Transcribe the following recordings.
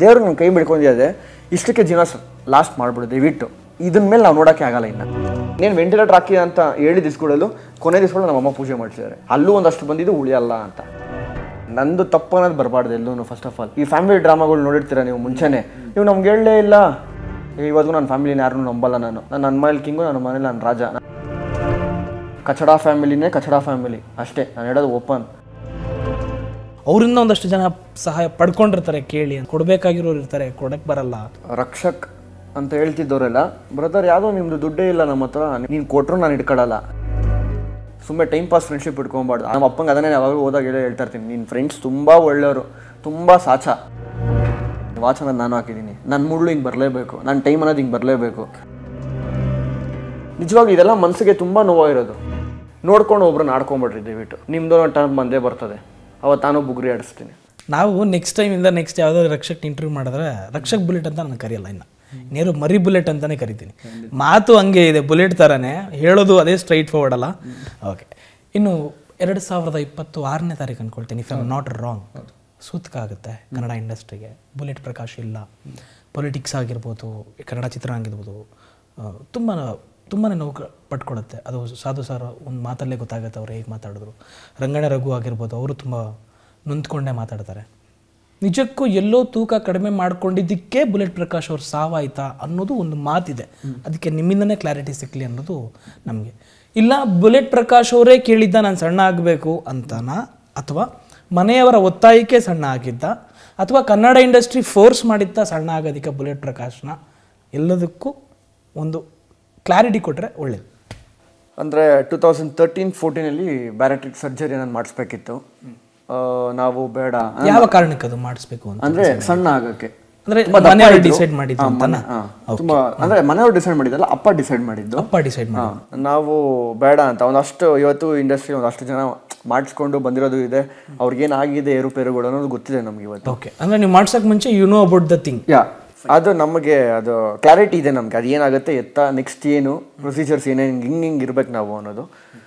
ದೇವ್ರು ನಿಮ್ಮ ಕೈ ಬಿಡ್ಕೊಂಡಿದೆ, ಇಷ್ಟಕ್ಕೆ ಜೀವನ ಲಾಸ್ಟ್ ಮಾಡ್ಬಿಡು ದಯವಿಟ್ಟು, ಇದನ್ನ ಮೇಲೆ ನಾವು ನೋಡೋಕ್ಕೆ ಆಗಲ್ಲ. ಇನ್ನು ನೀನು ವೆಂಟಿಲೇಟರ್ ಹಾಕಿ ಅಂತ ಹೇಳಿದ ದಿಸ್ಕೊಳ್ಳಲು ಕೊನೆ ದಿಸ್ಗಳು ನಮ್ಮ ಅಮ್ಮ ಪೂಜೆ ಮಾಡ್ತಿದ್ದಾರೆ, ಅಲ್ಲೂ ಒಂದಷ್ಟು ಬಂದಿದ್ದು ಉಳಿಯಲ್ಲ ಅಂತ. ನಂದು ತಪ್ಪು ಅನ್ನೋದು ಬರಬಾರ್ದು ಎಲ್ಲೂ. ಫಸ್ಟ್ ಆಫ್ ಆಲ್ ಈ ಫ್ಯಾಮಿಲಿ ಡ್ರಾಮಾಗಳು ನೋಡಿರ್ತೀರ ನೀವು ಮುಂಚೆನೇ, ನೀವು ನಮ್ಗೆ ಹೇಳಲೇ ಇಲ್ಲ. ಇವತ್ತು ನನ್ನ ಫ್ಯಾಮಿಲಿನ ಯಾರನ್ನೂ ನಂಬಲ್ಲ. ನನ್ನ ಮನೇಲಿ ಕಿಂಗು, ನನ್ನ ಮನೇಲಿ ನಾನು ರಾಜ. ಕಚಡಾ ಫ್ಯಾಮಿಲಿನೇ ಕಚಡಾ ಫ್ಯಾಮಿಲಿ ಅಷ್ಟೇ, ನಾನು ಹೇಳೋದು ಓಪನ್. ಅವರಿಂದ ಒಂದಷ್ಟು ಜನ ಸಹಾಯ ಪಡ್ಕೊಂಡಿರ್ತಾರೆ, ಕೇಳಿ ಕೊಡಬೇಕಾಗಿರೋರು ಇರ್ತಾರೆ, ಕೊಡಕ್ಕೆ ಬರಲ್ಲ. ರಕ್ಷಕ್ ಅಂತ ಹೇಳ್ತಿದ್ದವರೆಲ್ಲ, ಬ್ರದರ್ ಯಾವುದೋ ನಿಮ್ಮದು ದುಡ್ಡೇ ಇಲ್ಲ ನಮ್ಮ ಹತ್ರ, ನೀನು ಕೊಟ್ಟರು ನಾನು ಇಟ್ಕೊಳ್ಳಲ್ಲ. ಸುಮ್ಮನೆ ಟೈಮ್ ಪಾಸ್ ಫ್ರೆಂಡ್ಶಿಪ್ ಇಟ್ಕೊಬಾರ್ದು. ನಮ್ಮ ಅಪ್ಪಂಗೆ ಅದನ್ನೇ ಯಾವಾಗ ಹೋದಾಗ ಹೇಳ್ತಾ ಇರ್ತೀನಿ, ನಿನ್ನ ಫ್ರೆಂಡ್ಸ್ ತುಂಬ ಒಳ್ಳೆಯವರು, ತುಂಬ ಸಾಚ. ವಾಚ್ ಅನ್ನೋದು ನಾನು ಹಾಕಿದ್ದೀನಿ, ನನ್ನ ಮುಳ್ಳು ಹಿಂಗೆ ಬರಲೇಬೇಕು, ನನ್ನ ಟೈಮ್ ಅನ್ನೋದು ಹಿಂಗೆ ಬರಲೇಬೇಕು. ನಿಜವಾಗ್ಲೂ ಇದೆಲ್ಲ ಮನಸ್ಸಿಗೆ ತುಂಬ ನೋವಾಗಿರೋದು. ನೋಡ್ಕೊಂಡು ಒಬ್ರನ್ನ ಆಡ್ಕೊಂಬಿಡ್ರಿ ದಯವಿಟ್ಟು, ನಿಮ್ಮದು ಟರ್ಮ್ ಬಂದೇ ಬರ್ತದೆ, ಅವತ್ತು ನಾನು ಬುಗ್ರಿ ಆಡಿಸ್ತೀನಿ. ನಾವು ನೆಕ್ಸ್ಟ್ ಟೈಮಿಂದ ನೆಕ್ಸ್ಟ್ ಯಾವುದಾದ್ರು ರಕ್ಷಕ್ ಇಂಟರ್ವ್ಯೂ ಮಾಡಿದ್ರೆ ರಕ್ಷಕ್ ಬುಲೆಟ್ ಅಂತ ನಾನು ಕರೆಯಲ್ಲ, ಇನ್ನು ನೇರು ಮರಿ ಬುಲೆಟ್ ಅಂತಲೇ ಕರಿತೀನಿ. ಮಾತು ಹಂಗೆ ಇದೆ, ಬುಲೆಟ್ ಥರನೇ ಹೇಳೋದು, ಅದೇ ಸ್ಟ್ರೈಟ್ ಫಾರ್ವರ್ಡ್ ಅಲ್ಲ. ಓಕೆ, ಇನ್ನು 2026ನೇ ತಾರೀಕು ಅಂದ್ಕೊಳ್ತೀನಿ, if I am not wrong. ಸೂತಕ ಆಗುತ್ತೆ ಕನ್ನಡ ಇಂಡಸ್ಟ್ರಿಗೆ. ಬುಲೆಟ್ ಪ್ರಕಾಶ್ ಇಲ್ಲ, ಪೊಲಿಟಿಕ್ಸ್ ಆಗಿರ್ಬೋದು, ಕನ್ನಡ ಚಿತ್ರ ಆಗಿರ್ಬೋದು, ತುಂಬಾ ನೋವು ಪಟ್ಕೊಡುತ್ತೆ. ಅದು ಸಾಧು ಸರ್ ಒಂದು ಮಾತಲ್ಲೇ ಗೊತ್ತಾಗುತ್ತೆ ಅವ್ರು ಹೇಗೆ ಮಾತಾಡಿದ್ರು. ರಂಗಣ್ಣ ರಘು ಆಗಿರ್ಬೋದು, ಅವರು ತುಂಬ ನೊಂದ್ಕೊಂಡೇ ಮಾತಾಡ್ತಾರೆ. ನಿಜಕ್ಕೂ ಎಲ್ಲೋ ತೂಕ ಕಡಿಮೆ ಮಾಡ್ಕೊಂಡಿದ್ದಕ್ಕೆ ಬುಲೆಟ್ ಪ್ರಕಾಶ್ ಅವ್ರು ಸಾವಾಯ್ತಾ ಅನ್ನೋದು ಒಂದು ಮಾತಿದೆ. ಅದಕ್ಕೆ ನಿಮ್ಮಿಂದನೇ ಕ್ಲಾರಿಟಿ ಸಿಕ್ಕಲಿ ಅನ್ನೋದು ನಮಗೆ. ಇಲ್ಲ ಬುಲೆಟ್ ಪ್ರಕಾಶ್ ಅವರೇ ಕೇಳಿದ್ದ ನಾನು ಸಣ್ಣ ಆಗಬೇಕು ಅಂತನಾ, ಅಥವಾ ಮನೆಯವರ ಒತ್ತಾಯಕ್ಕೆ ಸಣ್ಣ ಆಗಿದ್ದ, ಅಥವಾ ಕನ್ನಡ ಇಂಡಸ್ಟ್ರಿ ಫೋರ್ಸ್ ಮಾಡಿದ್ದ ಸಣ್ಣ ಆಗೋದಕ್ಕೆ ಬುಲೆಟ್ ಪ್ರಕಾಶ್ನ? ಎಲ್ಲದಕ್ಕೂ ಒಂದು ಕ್ಲಾರಿಟಿ ಕೊಟ್ಟರೆ ಒಳ್ಳೇದು. ಅಂದರೆ 2013-14 ಬ್ಯಾರಿಟ್ರಿಕ್ ಸರ್ಜರಿ ನಾನು ಮಾಡಿಸ್ಬೇಕಿತ್ತು. ನಾವು ಬೇಡ. ಯಾವ ಕಾರಣಕ್ಕೆ ಅದು ಮಾಡಿಸ್ಬೇಕು ಅಂತ? ಅಂದರೆ ಸಣ್ಣ ಆಗೋಕ್ಕೆ. ಅಂದರೆ ಮನೆಯವರು ಡಿಸೈಡ್ ಮಾಡಿದ್ದು ಅಂತಾನೆ? ತುಂಬ ಅಂದರೆ ಮನೆಯವರು ಡಿಸೈಡ್ ಮಾಡಿದ್ದಲ್ಲ, ಅಪ್ಪ ಡಿಸೈಡ್ ಮಾಡಿದ್ದು. ಅಪ್ಪ ಡಿಸೈಡ್ ಮಾಡಿ ನಾವು ಬೇಡ ಅಂತ. ಒಂದಷ್ಟು ಇವತ್ತು ಇಂಡಸ್ಟ್ರಿ ಒಂದಷ್ಟು ಜನ ಮಾಡಿಸ್ಕೊಂಡು ಬಂದಿರೋದು ಇದೆ, ಅವ್ರಿಗೇನಾಗಿದೆ ಏರುಪೇರುಗಳು ಅನ್ನೋದು ಗೊತ್ತಿದೆ ನಮ್ಗೆ ಇವತ್ತು. ಓಕೆ, ಅಂದರೆ ನೀವು ಮಾಡ್ಸೋಕೆ ಮುಂಚೆ you know about the thing. ಅದು ನಮಗೆ ಅದು ಕ್ಲಾರಿಟಿ ಇದೆ ನಮಗೆ, ಅದು ಏನಾಗುತ್ತೆ, ನೆಕ್ಸ್ಟ್ ಏನು ಪ್ರೊಸೀಜರ್ಸ್ ಏನೇನು ಹಿಂಗೆ ಇರ್ಬೇಕು ನಾವು ಅನ್ನೋದು.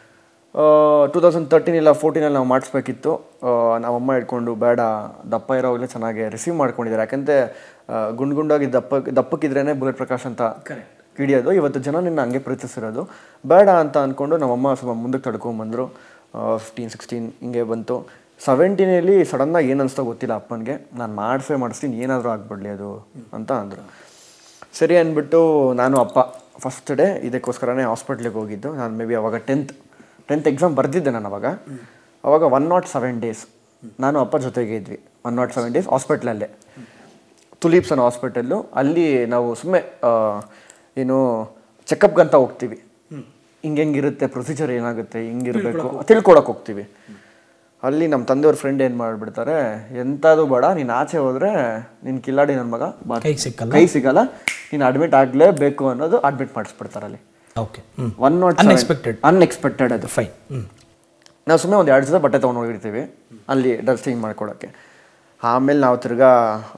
2013 ಇಲ್ಲ 14 ನಾವು ಮಾಡಿಸ್ಬೇಕಿತ್ತು. ನಮ್ಮಮ್ಮ ಹಿಡ್ಕೊಂಡು ಬೇಡ, ದಪ್ಪ ಇರೋವಾಗಲೇ ಚೆನ್ನಾಗಿ ರಿಸೀವ್ ಮಾಡ್ಕೊಂಡಿದ್ದಾರೆ. ಯಾಕಂದರೆ ಗುಂಡಾಗಿ ದಪ್ಪಕ್ಕಿದ್ರೇ ಬುಲೆಟ್ ಪ್ರಕಾಶ್ ಅಂತ ಹಿಡಿಯೋದು. ಇವತ್ತು ಜನ ನಿನ್ನ ಹಂಗೆ ಪ್ರೀತಿಸಿರೋದು. ಬೇಡ ಅಂತ ಅಂದ್ಕೊಂಡು ನಮ್ಮಮ್ಮ ಸ್ವಲ್ಪ ಮುಂದಕ್ಕೆ ತಡ್ಕೊಂಬಂದರು. 15-16 ಹಿಂಗೆ ಬಂತು. 17 ಸಡನ್ನಾಗಿ ಏನು ಅನಿಸ್ತೋ ಗೊತ್ತಿಲ್ಲ ಅಪ್ಪನಿಗೆ, ನಾನು ಮಾಡಿಸ್ತೀನಿ, ಏನಾದರೂ ಆಗ್ಬಿಡಲಿ ಅದು ಅಂತ ಅಂದರು. ಸರಿ ಅಂದ್ಬಿಟ್ಟು ನಾನು ಅಪ್ಪ ಫಸ್ಟ್ ಡೇ ಇದಕ್ಕೋಸ್ಕರನೇ ಹಾಸ್ಪಿಟ್ಲಿಗೆ ಹೋಗಿದ್ದು. ನಾನು ಮೇ ಬಿ ಅವಾಗ 10th ಎಕ್ಸಾಮ್ ಬರೆದಿದ್ದೆ ನಾನು ಅವಾಗ 107 ಡೇಸ್ ನಾನು ಅಪ್ಪ ಜೊತೆಗೆ ಇದ್ವಿ. 107 ಡೇಸ್ ಹಾಸ್ಪಿಟ್ಲಲ್ಲೇ, ತುಲೀಪ್ಸ್ ಅನ್ನೋ ಹಾಸ್ಪಿಟಲ್ಲು. ಅಲ್ಲಿ ನಾವು ಸುಮ್ಮನೆ ಏನು ಚೆಕಪ್ಗಂತ ಹೋಗ್ತೀವಿ, ಹಿಂಗಿರುತ್ತೆ ಪ್ರೊಸೀಜರ್ ಏನಾಗುತ್ತೆ, ಹಿಂಗಿರಬೇಕು ತಿಳ್ಕೊಳಕ್ಕೆ ಹೋಗ್ತೀವಿ. ಅಲ್ಲಿ ನಮ್ಮ ತಂದೆಯವ್ರ ಫ್ರೆಂಡ್ ಏನು ಮಾಡಿಬಿಡ್ತಾರೆ, ಎಂಥದ್ದು ಬೇಡ, ನೀನು ಆಚೆ ಹೋದರೆ ನೀನು ಕಿಲ್ಲಾಡಿ ನನ್ನ ಮಗ ಕೈ ಸಿಗಲ್ಲ, ನೀನು ಅಡ್ಮಿಟ್ ಆಗಲೇಬೇಕು ಅನ್ನೋದು ಅಡ್ಮಿಟ್ ಮಾಡಿಸ್ಬಿಡ್ತಾರೆ ಅಲ್ಲಿ. ಓಕೆ, 107 ಅನ್ಎಕ್ಸ್ಪೆಕ್ಟೆಡ್ ಅದು. ಫೈನ್. ನಾವು ಸುಮ್ಮನೆ ಒಂದು 2 ಜೊತೆ ಬಟ್ಟೆ ತೊಗೊಂಡು ಹೋಗಿರ್ತೀವಿ ಅಲ್ಲಿ ಡ್ರೆಸ್ ಚೇಂಜ್ ಮಾಡ್ಕೊಳಕ್ಕೆ. ಆಮೇಲೆ ನಾವು ತಿರ್ಗಾ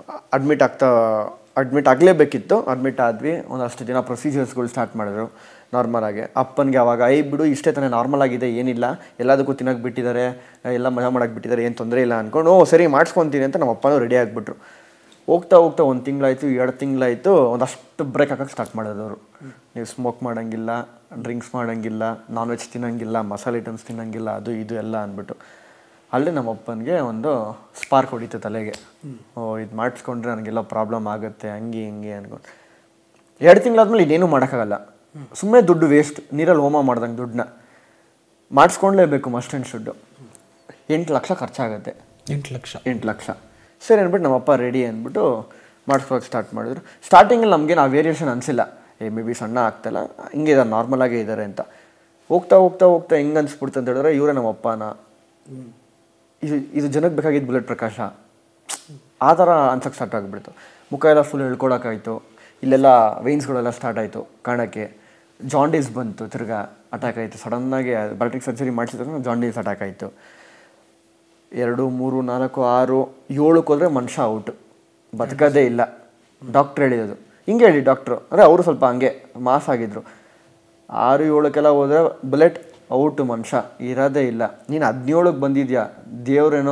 ಅಡ್ಮಿಟ್ ಆಗಲೇಬೇಕಿತ್ತು. ಅಡ್ಮಿಟ್ ಆದ್ವಿ. ಒಂದಷ್ಟು ದಿನ ಪ್ರೊಸೀಜರ್ಸ್ಗಳು ಸ್ಟಾರ್ಟ್ ಮಾಡಿದ್ರು ನಾರ್ಮಲಾಗಿ. ಅಪ್ಪನಿಗೆ ಅವಾಗ ಬಿಡು ಇಷ್ಟೇ ತಾನೇ, ನಾರ್ಮಲ್ ಆಗಿದೆ, ಏನಿಲ್ಲ, ಎಲ್ಲದಕ್ಕೂ ತಿನ್ನೋಕೆ ಬಿಟ್ಟಿದ್ದಾರೆ, ಎಲ್ಲ ಮಜಾ ಮಾಡೋಕೆ ಬಿಟ್ಟಿದ್ದಾರೆ, ಏನು ತೊಂದರೆ ಇಲ್ಲ ಅಂದ್ಕೊಂಡು ಸರಿ ಮಾಡಿಸ್ಕೊತೀನಿ ಅಂತ ನಮ್ಮ ಅಪ್ಪನೂ ರೆಡಿ ಆಗಿಬಿಟ್ರು. ಹೋಗ್ತಾ 1 ತಿಂಗಳಾಯಿತು, 2 ತಿಂಗಳಾಯಿತು, ಒಂದಷ್ಟು ಬ್ರೇಕ್ ಹಾಕೋಕ್ಕೆ ಸ್ಟಾರ್ಟ್ ಮಾಡೋದು ಅವರು. ನೀವು ಸ್ಮೋಕ್ ಮಾಡೋಂಗಿಲ್ಲ, ಡ್ರಿಂಕ್ಸ್ ಮಾಡೋಂಗಿಲ್ಲ, ನಾನ್ ವೆಜ್ ತಿನ್ನೋಂಗಿಲ್ಲ, ಮಸಾಲೆ ಐಟಮ್ಸ್ ತಿನ್ನೋಂಗಿಲ್ಲ, ಅದು ಇದು ಎಲ್ಲ ಅಂದ್ಬಿಟ್ಟು. ಅಲ್ಲಿ ನಮ್ಮ ಅಪ್ಪನಿಗೆ ಒಂದು ಸ್ಪಾರ್ಕ್ ಹೊಡಿತು ತಲೆಗೆ. ಇದು ಮಾಡಿಸ್ಕೊಂಡ್ರೆ ನನಗೆಲ್ಲ ಪ್ರಾಬ್ಲಮ್ ಆಗುತ್ತೆ, ಹಂಗೆ ಹಿಂಗೆ ಅನ್ಕೊಂಡು. 2 ತಿಂಗಳಾದ್ಮೇಲೆ ಇನ್ನೇನು ಮಾಡೋಕ್ಕಾಗಲ್ಲ, ಸುಮ್ಮನೆ ದುಡ್ಡು ವೇಸ್ಟ್, ನೀರಲ್ಲಿ ಹೋಮ ಮಾಡ್ದಂಗೆ ದುಡ್ಡನ್ನ ಮಾಡಿಸ್ಕೊಂಡ್ಲೇಬೇಕು. Must and should. 8 ಲಕ್ಷ ಖರ್ಚಾಗುತ್ತೆ. 8 ಲಕ್ಷ. ಸರಿ ಅಂದ್ಬಿಟ್ಟು ನಮ್ಮಪ್ಪ ರೆಡಿ ಅಂದ್ಬಿಟ್ಟು ಮಾಡಿಸ್ಕೊಳಕ್ಕೆ ಸ್ಟಾರ್ಟ್ ಮಾಡಿದ್ರು. ಸ್ಟಾರ್ಟಿಂಗಲ್ಲಿ ನಮಗೇನು ಆ ವೇರಿಯೇಷನ್ ಅನಿಸಿಲ್ಲ, ಮೇ ಬಿ ಸಣ್ಣ ಆಗ್ತಾಯಿಲ್ಲ, ಹಿಂಗೆ ಇದ್ದಾರೆ, ನಾರ್ಮಲಾಗೇ ಇದ್ದಾರೆ ಅಂತ. ಹೋಗ್ತಾ ಹೆಂಗೆ ಅನಿಸ್ಬಿಡ್ತು ಅಂತ ಹೇಳಿದ್ರೆ, ಇವರೇ ನಮ್ಮ ಅಪ್ಪನ, ಇದು ಜನಕ್ಕೆ ಬೇಕಾಗಿದ್ದು ಬುಲೆಟ್ ಪ್ರಕಾಶ, ಆ ಥರ ಅನ್ಸಕ್ಕೆ ಸ್ಟಾರ್ಟ್ ಆಗಿಬಿಡ್ತು. ಮುಖ ಎಲ್ಲ ಫುಲ್ ಹೇಳ್ಕೊಳಕ್ಕಾಯಿತು. ಇಲ್ಲೆಲ್ಲ ವೇನ್ಸ್ಗಳೆಲ್ಲ ಸ್ಟಾರ್ಟ್ ಆಯಿತು ಕಾಣೋಕ್ಕೆ. ಜಾಂಡೀಸ್ ಬಂತು, ತಿರ್ಗಾ ಅಟ್ಯಾಕ್ ಆಯಿತು ಸಡನ್ನಾಗಿ. ಬ್ಯಾರಿಟ್ರಿಕ್ ಸರ್ಜರಿ ಮಾಡಿಸಿದ್ರೆ ಜಾಂಡೀಸ್ ಅಟ್ಯಾಕ್ ಆಯಿತು. 2, 3, 4, 6, 7ಕ್ಕೆ ಹೋದರೆ ಮನುಷ್ಯ ಔಟು, ಬದುಕೋದೇ ಇಲ್ಲ. ಡಾಕ್ಟ್ರ್ ಹೇಳಿರೋದು ಹಿಂಗೆ ಹೇಳಿ, ಡಾಕ್ಟ್ರು ಅಂದರೆ ಅವರು ಸ್ವಲ್ಪ ಹಂಗೆ ಮಾಸ್ ಆಗಿದ್ರು. 6, 7ಕ್ಕೆಲ್ಲ ಹೋದರೆ ಬುಲೆಟ್ ಔಟು, ಮನುಷ್ಯ ಇರೋದೇ ಇಲ್ಲ. ನೀನು 17ಕ್ಕೆ ಬಂದಿದ್ಯಾ, ದೇವ್ರೇನೋ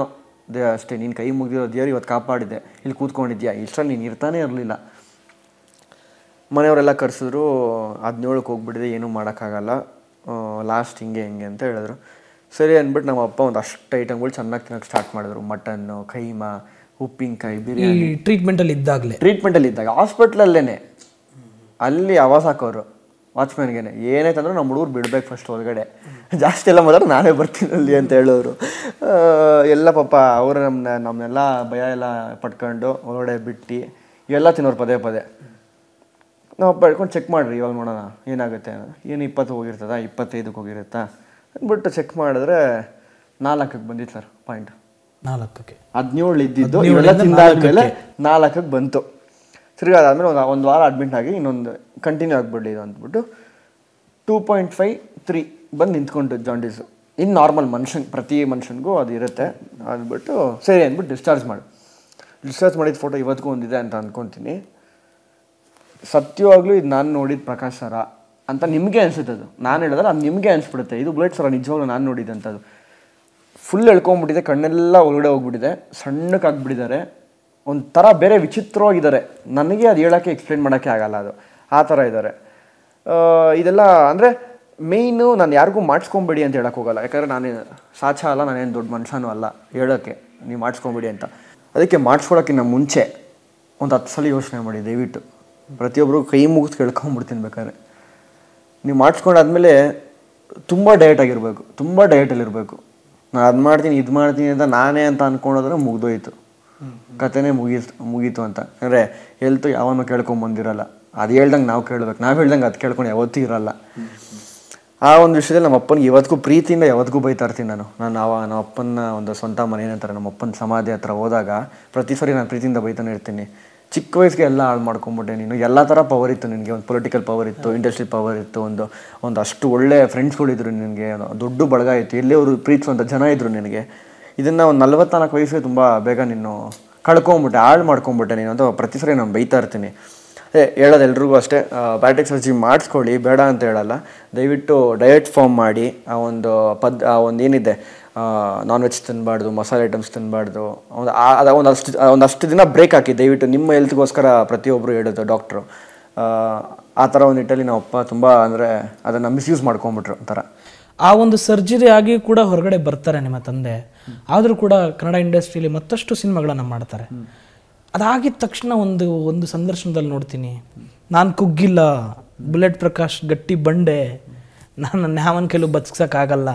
ಅಷ್ಟೇ, ನೀನು ಕೈ ಮುಗಿದಿರೋ ದೇವ್ರು ಇವತ್ತು ಕಾಪಾಡಿದೆ, ಇಲ್ಲಿ ಕೂತ್ಕೊಂಡಿದ್ಯಾ, ಇಷ್ಟರಲ್ಲಿ ನೀನು ಇರ್ತಾನೆ ಇರಲಿಲ್ಲ. ಮನೆಯವರೆಲ್ಲ ಕರೆಸಿದ್ರು, 17ಕ್ಕೆ ಹೋಗ್ಬಿಟ್ಟಿದೆ, ಏನೂ ಮಾಡೋಕ್ಕಾಗಲ್ಲ, ಲಾಸ್ಟ್ ಹಿಂಗೆ ಅಂತ ಹೇಳಿದ್ರು. ಸರಿ ಅಂದ್ಬಿಟ್ಟು ನಮ್ಮ ಅಪ್ಪ ಒಂದು ಅಷ್ಟು ಐಟಮ್ಗಳು ಚೆನ್ನಾಗಿ ತಿನ್ನೋಕ್ಕೆ ಸ್ಟಾರ್ಟ್ ಮಾಡಿದ್ರು. ಮಟನ್ನು, ಕೈಮಾ, ಉಪ್ಪಿನಕಾಯಿ, ಬಿರಿಯಾನಿ. ಟ್ರೀಟ್ಮೆಂಟಲ್ಲಿ ಇದ್ದಾಗ ಹಾಸ್ಪಿಟ್ಲಲ್ಲೇ ಅಲ್ಲಿ ಆವಾಸ ಹಾಕೋರು ವಾಚ್ಮ್ಯಾನ್ಗೆ, ಏನಾಯ್ತಂದ್ರೆ ನಮ್ಮ ಹುಡುಗರು ಬಿಡ್ಬೇಕು ಫಸ್ಟ್ ಹೊರಗಡೆ, ಜಾಸ್ತಿ ಎಲ್ಲ ಮಾತ್ರ ನಾನೇ ಬರ್ತೀನಿ ಅಲ್ಲಿ ಅಂತ ಹೇಳೋರು. ಎಲ್ಲ ಪಾಪ ಅವರು ನಮ್ಮನ್ನೆಲ್ಲ ಭಯ ಎಲ್ಲ ಪಟ್ಕೊಂಡು ಹೊರಗಡೆ ಬಿಟ್ಟು ಇವೆಲ್ಲ ತಿನ್ನೋರು ಪದೇ ನಾವು ಅಪ್ಪ ಹೇಳ್ಕೊಂಡು ಚೆಕ್ ಮಾಡಿರಿ ಇವಾಗ ನೋಡೋಣ ಏನಾಗುತ್ತೆ ಅನ್ನೋದು. ಏನು 20 ಹೋಗಿರ್ತದ, 25ಕ್ಕೆ ಹೋಗಿರುತ್ತಾ ಅಂದ್ಬಿಟ್ಟು ಚೆಕ್ ಮಾಡಿದ್ರೆ 4ಕ್ಕೆ ಬಂದಿತ್ತು ಸರ್ ಪಾಯಿಂಟ್. 4ಕ್ಕೆ 17 ಇದ್ದಿದ್ದು ಇವೆಲ್ಲ ತಿಂದಾದ್ಮೇಲೆ 4ಕ್ಕೆ ಬಂತು. ತಿರ್ಗಿ ಅದಾದಮೇಲೆ ಒಂದು ವಾರ ಅಡ್ಮಿಟ್ ಆಗಿ ಇನ್ನೊಂದು ಕಂಟಿನ್ಯೂ ಆಗಿಬಿಡಲಿ ಇದು ಅಂದ್ಬಿಟ್ಟು 2.53 ಬಂದು ನಿಂತ್ಕೊಂಡು ಜಾಂಡೀಸು. ಇನ್ನು ನಾರ್ಮಲ್ ಪ್ರತಿ ಮನುಷ್ಯನಿಗೂ ಅದು ಇರುತ್ತೆ ಅಂದ್ಬಿಟ್ಟು ಸರಿ ಅಂದ್ಬಿಟ್ಟು ಡಿಸ್ಚಾರ್ಜ್ ಮಾಡಿದ ಫೋಟೋ ಇವತ್ತಿಗೂ ಒಂದಿದೆ ಅಂತ ಅಂದ್ಕೊತೀನಿ. ಸತ್ಯವಾಗ್ಲೂ ಇದು ನಾನು ನೋಡಿದ ಪ್ರಕಾಶ್ ಸರ ಅಂತ ನಿಮಗೆ ಅನಿಸುತ್ತೆ. ಅದು ನಾನು ಹೇಳಿದ್ರೆ ಅದು ನಿಮಗೆ ಅನಿಸ್ಬಿಡುತ್ತೆ ಇದು ಬುಲೆಟ್ ಸರ ನಿಜವಾಗ್ಲೂ ನಾನು ನೋಡಿದಂಥದ್ದು. ಫುಲ್ ಎಳ್ಕೊಂಬಿಟ್ಟಿದೆ, ಕಣ್ಣೆಲ್ಲ ಒಳಗಡೆ ಹೋಗ್ಬಿಟ್ಟಿದೆ, ಸಣ್ಣಕ್ಕಾಗ್ಬಿಟ್ಟಿದ್ದಾರೆ, ಒಂಥರ ಬೇರೆ ವಿಚಿತ್ರವಾಗಿದ್ದಾರೆ. ನನಗೆ ಅದು ಹೇಳೋಕ್ಕೆ ಎಕ್ಸ್ಪ್ಲೇನ್ ಮಾಡೋಕ್ಕೆ ಆಗಲ್ಲ, ಅದು ಆ ಥರ ಇದ್ದಾರೆ. ಇದೆಲ್ಲ ಅಂದರೆ ಮೇಯ್ನು ನಾನು ಯಾರಿಗೂ ಮಾಡಿಸ್ಕೊಂಬೇಡಿ ಅಂತ ಹೇಳೋಕ್ಕೆ ಹೋಗಲ್ಲ, ಯಾಕಂದರೆ ನಾನೇನು ಸಾಚ ಅಲ್ಲ, ನಾನೇನು ದೊಡ್ಡ ಮನುಷ್ಯನೂ ಅಲ್ಲ ಹೇಳೋಕ್ಕೆ ನೀವು ಮಾಡಿಸ್ಕೊಂಬೇಡಿ ಅಂತ. ಅದಕ್ಕೆ ಮಾಡಿಸ್ಕೊಳೋಕ್ಕಿಂತ ಮುಂಚೆ ಒಂದು 10 ಸಲ ಯೋಚನೆ ಮಾಡಿ ದಯವಿಟ್ಟು. ಪ್ರತಿಯೊಬ್ಬರು ಕೈ ಮುಗಿದು ಕೇಳ್ಕೊಂಬಿಡ್ತೀನಿ ಬೇಕಾದ್ರೆ. ನೀವು ಮಾಡಿಸ್ಕೊಂಡಾದ್ಮೇಲೆ ತುಂಬ ಡಯಟಲ್ಲಿರಬೇಕು. ನಾನು ಅದು ಮಾಡ್ತೀನಿ ಇದು ಮಾಡ್ತೀನಿ ಅಂತ ನಾನೇ ಅಂತ ಅಂದ್ಕೊಂಡೋದ್ರೆ ಮುಗ್ದೋಯ್ತು, ಕತೆನೇ ಮುಗೀತು ಅಂತ. ಅಂದರೆ ಹೆಲ್ತು ಯಾವನ್ನೂ ಕೇಳ್ಕೊಂಬಂದಿರಲ್ಲ, ಅದು ಹೇಳ್ದಂಗೆ ನಾವು ಕೇಳ್ಬೇಕು, ನಾವು ಹೇಳ್ದಂಗೆ ಅದು ಕೇಳ್ಕೊಂಡು ಯಾವತ್ತೂ ಇರಲ್ಲ. ಆ ಒಂದು ವಿಷಯದಲ್ಲಿ ನಮ್ಮ ಅಪ್ಪನಿಗೆ ಇವತ್ತಿಗೂ ಪ್ರೀತಿಯಿಂದ ಯಾವತ್ತಿಗೂ ಬೈತಾ ಇರ್ತೀನಿ ನಾನು. ನಮ್ಮ ಅಪ್ಪನ ಒಂದು ಸ್ವಂತ ಮನೆ ಏನಂತಾರೆ, ನಮ್ಮ ಅಪ್ಪನ ಸಮಾಧಿ ಹತ್ರ ಹೋದಾಗ ಪ್ರತಿ ಸರಿ ನಾನು ಪ್ರೀತಿಯಿಂದ ಬೈತಾನೆ ಇರ್ತೀನಿ. ಚಿಕ್ಕ ವಯಸ್ಸಿಗೆ ಎಲ್ಲ ಹಾಳು ಮಾಡ್ಕೊಂಬಿಟ್ಟೆ ನೀನು, ಎಲ್ಲ ಥರ ಪವರ್ ಇತ್ತು ನಿನಗೆ, ಒಂದು ಪೊಲಿಟಿಕಲ್ ಪವರ್ ಇತ್ತು, ಇಂಡಸ್ಟ್ರಿ ಪವರ್ ಇತ್ತು, ಒಂದು ಅಷ್ಟು ಒಳ್ಳೆ ಫ್ರೆಂಡ್ಸ್ಗಳಿದ್ರು ನಿನಗೆ, ದೊಡ್ಡ ಬಳಗ ಇತ್ತು, ಎಲ್ಲಿಯವರು ಪ್ರೀತಿಸುವಂಥ ಜನ ಇದ್ದರು ನಿನಗೆ. ಇದನ್ನು ಒಂದು 44 ವಯಸ್ಸಿಗೆ ತುಂಬ ಬೇಗ ನೀನು ಕಳ್ಕೊಂಬಿಟ್ಟೆ, ಹಾಳು ಮಾಡ್ಕೊಂಬಿಟ್ಟೆ ನೀನು ಅಂತ ಪ್ರತಿ ಸರಿ ನಾನು ಬೈತಾ ಇರ್ತೀನಿ. ಹೇಳೋದು ಎಲ್ರಿಗೂ ಅಷ್ಟೇ, ಬ್ಯಾಟಿಕ್ ಸರ್ಜರಿ ಮಾಡಿಸ್ಕೊಳ್ಳಿ, ಬೇಡ ಅಂತ ಹೇಳಲ್ಲ. ದಯವಿಟ್ಟು ಡಯಟ್ ಫಾರ್ಮ್ ಮಾಡಿ, ಆ ಒಂದು ಏನಿದೆ ನಾನ್ ವೆಜ್ ತಿನ್ನಬಾರ್ದು, ಮಸಾಲೆ ಐಟಮ್ಸ್ ತಿನ್ನಬಾರ್ದು, ಒಂದಷ್ಟು ದಿನ ಬ್ರೇಕ್ ಹಾಕಿ ದಯವಿಟ್ಟು. ನಿಮ್ಮ ಹೆಲ್ತ್ಗೋಸ್ಕರ ಪ್ರತಿಯೊಬ್ಬರು ಹೇಳೋದು ಡಾಕ್ಟ್ರು. ಆ ಥರ ಒಂದು ನಿಟ್ಟಲ್ಲಿ ನಮ್ಮ ಅಪ್ಪ ತುಂಬ ಅಂದರೆ ಅದನ್ನು ಮಿಸ್ಯೂಸ್ ಮಾಡ್ಕೊಂಬಿಟ್ರು ಒಂಥರ. ಆ ಒಂದು ಸರ್ಜರಿ ಆಗಿ ಕೂಡ ಹೊರಗಡೆ ಬರ್ತಾರೆ ನಿಮ್ಮ ತಂದೆ, ಆದರೂ ಕೂಡ ಕನ್ನಡ ಇಂಡಸ್ಟ್ರಿಯಲ್ಲಿ ಮತ್ತಷ್ಟು ಸಿನಿಮಾಗಳನ್ನು ಮಾಡ್ತಾರೆ. ಅದಾಗಿದ ತಕ್ಷಣ ಒಂದು ಸಂದರ್ಶನದಲ್ಲಿ ನೋಡ್ತೀನಿ, ನಾನು ಕುಗ್ಗಿಲ್ಲ, ಬುಲೆಟ್ ಪ್ರಕಾಶ್ ಗಟ್ಟಿ ಬಂಡೆ, ನಾನು ಯಾವನ ಕೈಲೂ ಬದುಕ್ಸೋಕ್ಕಾಗಲ್ಲ,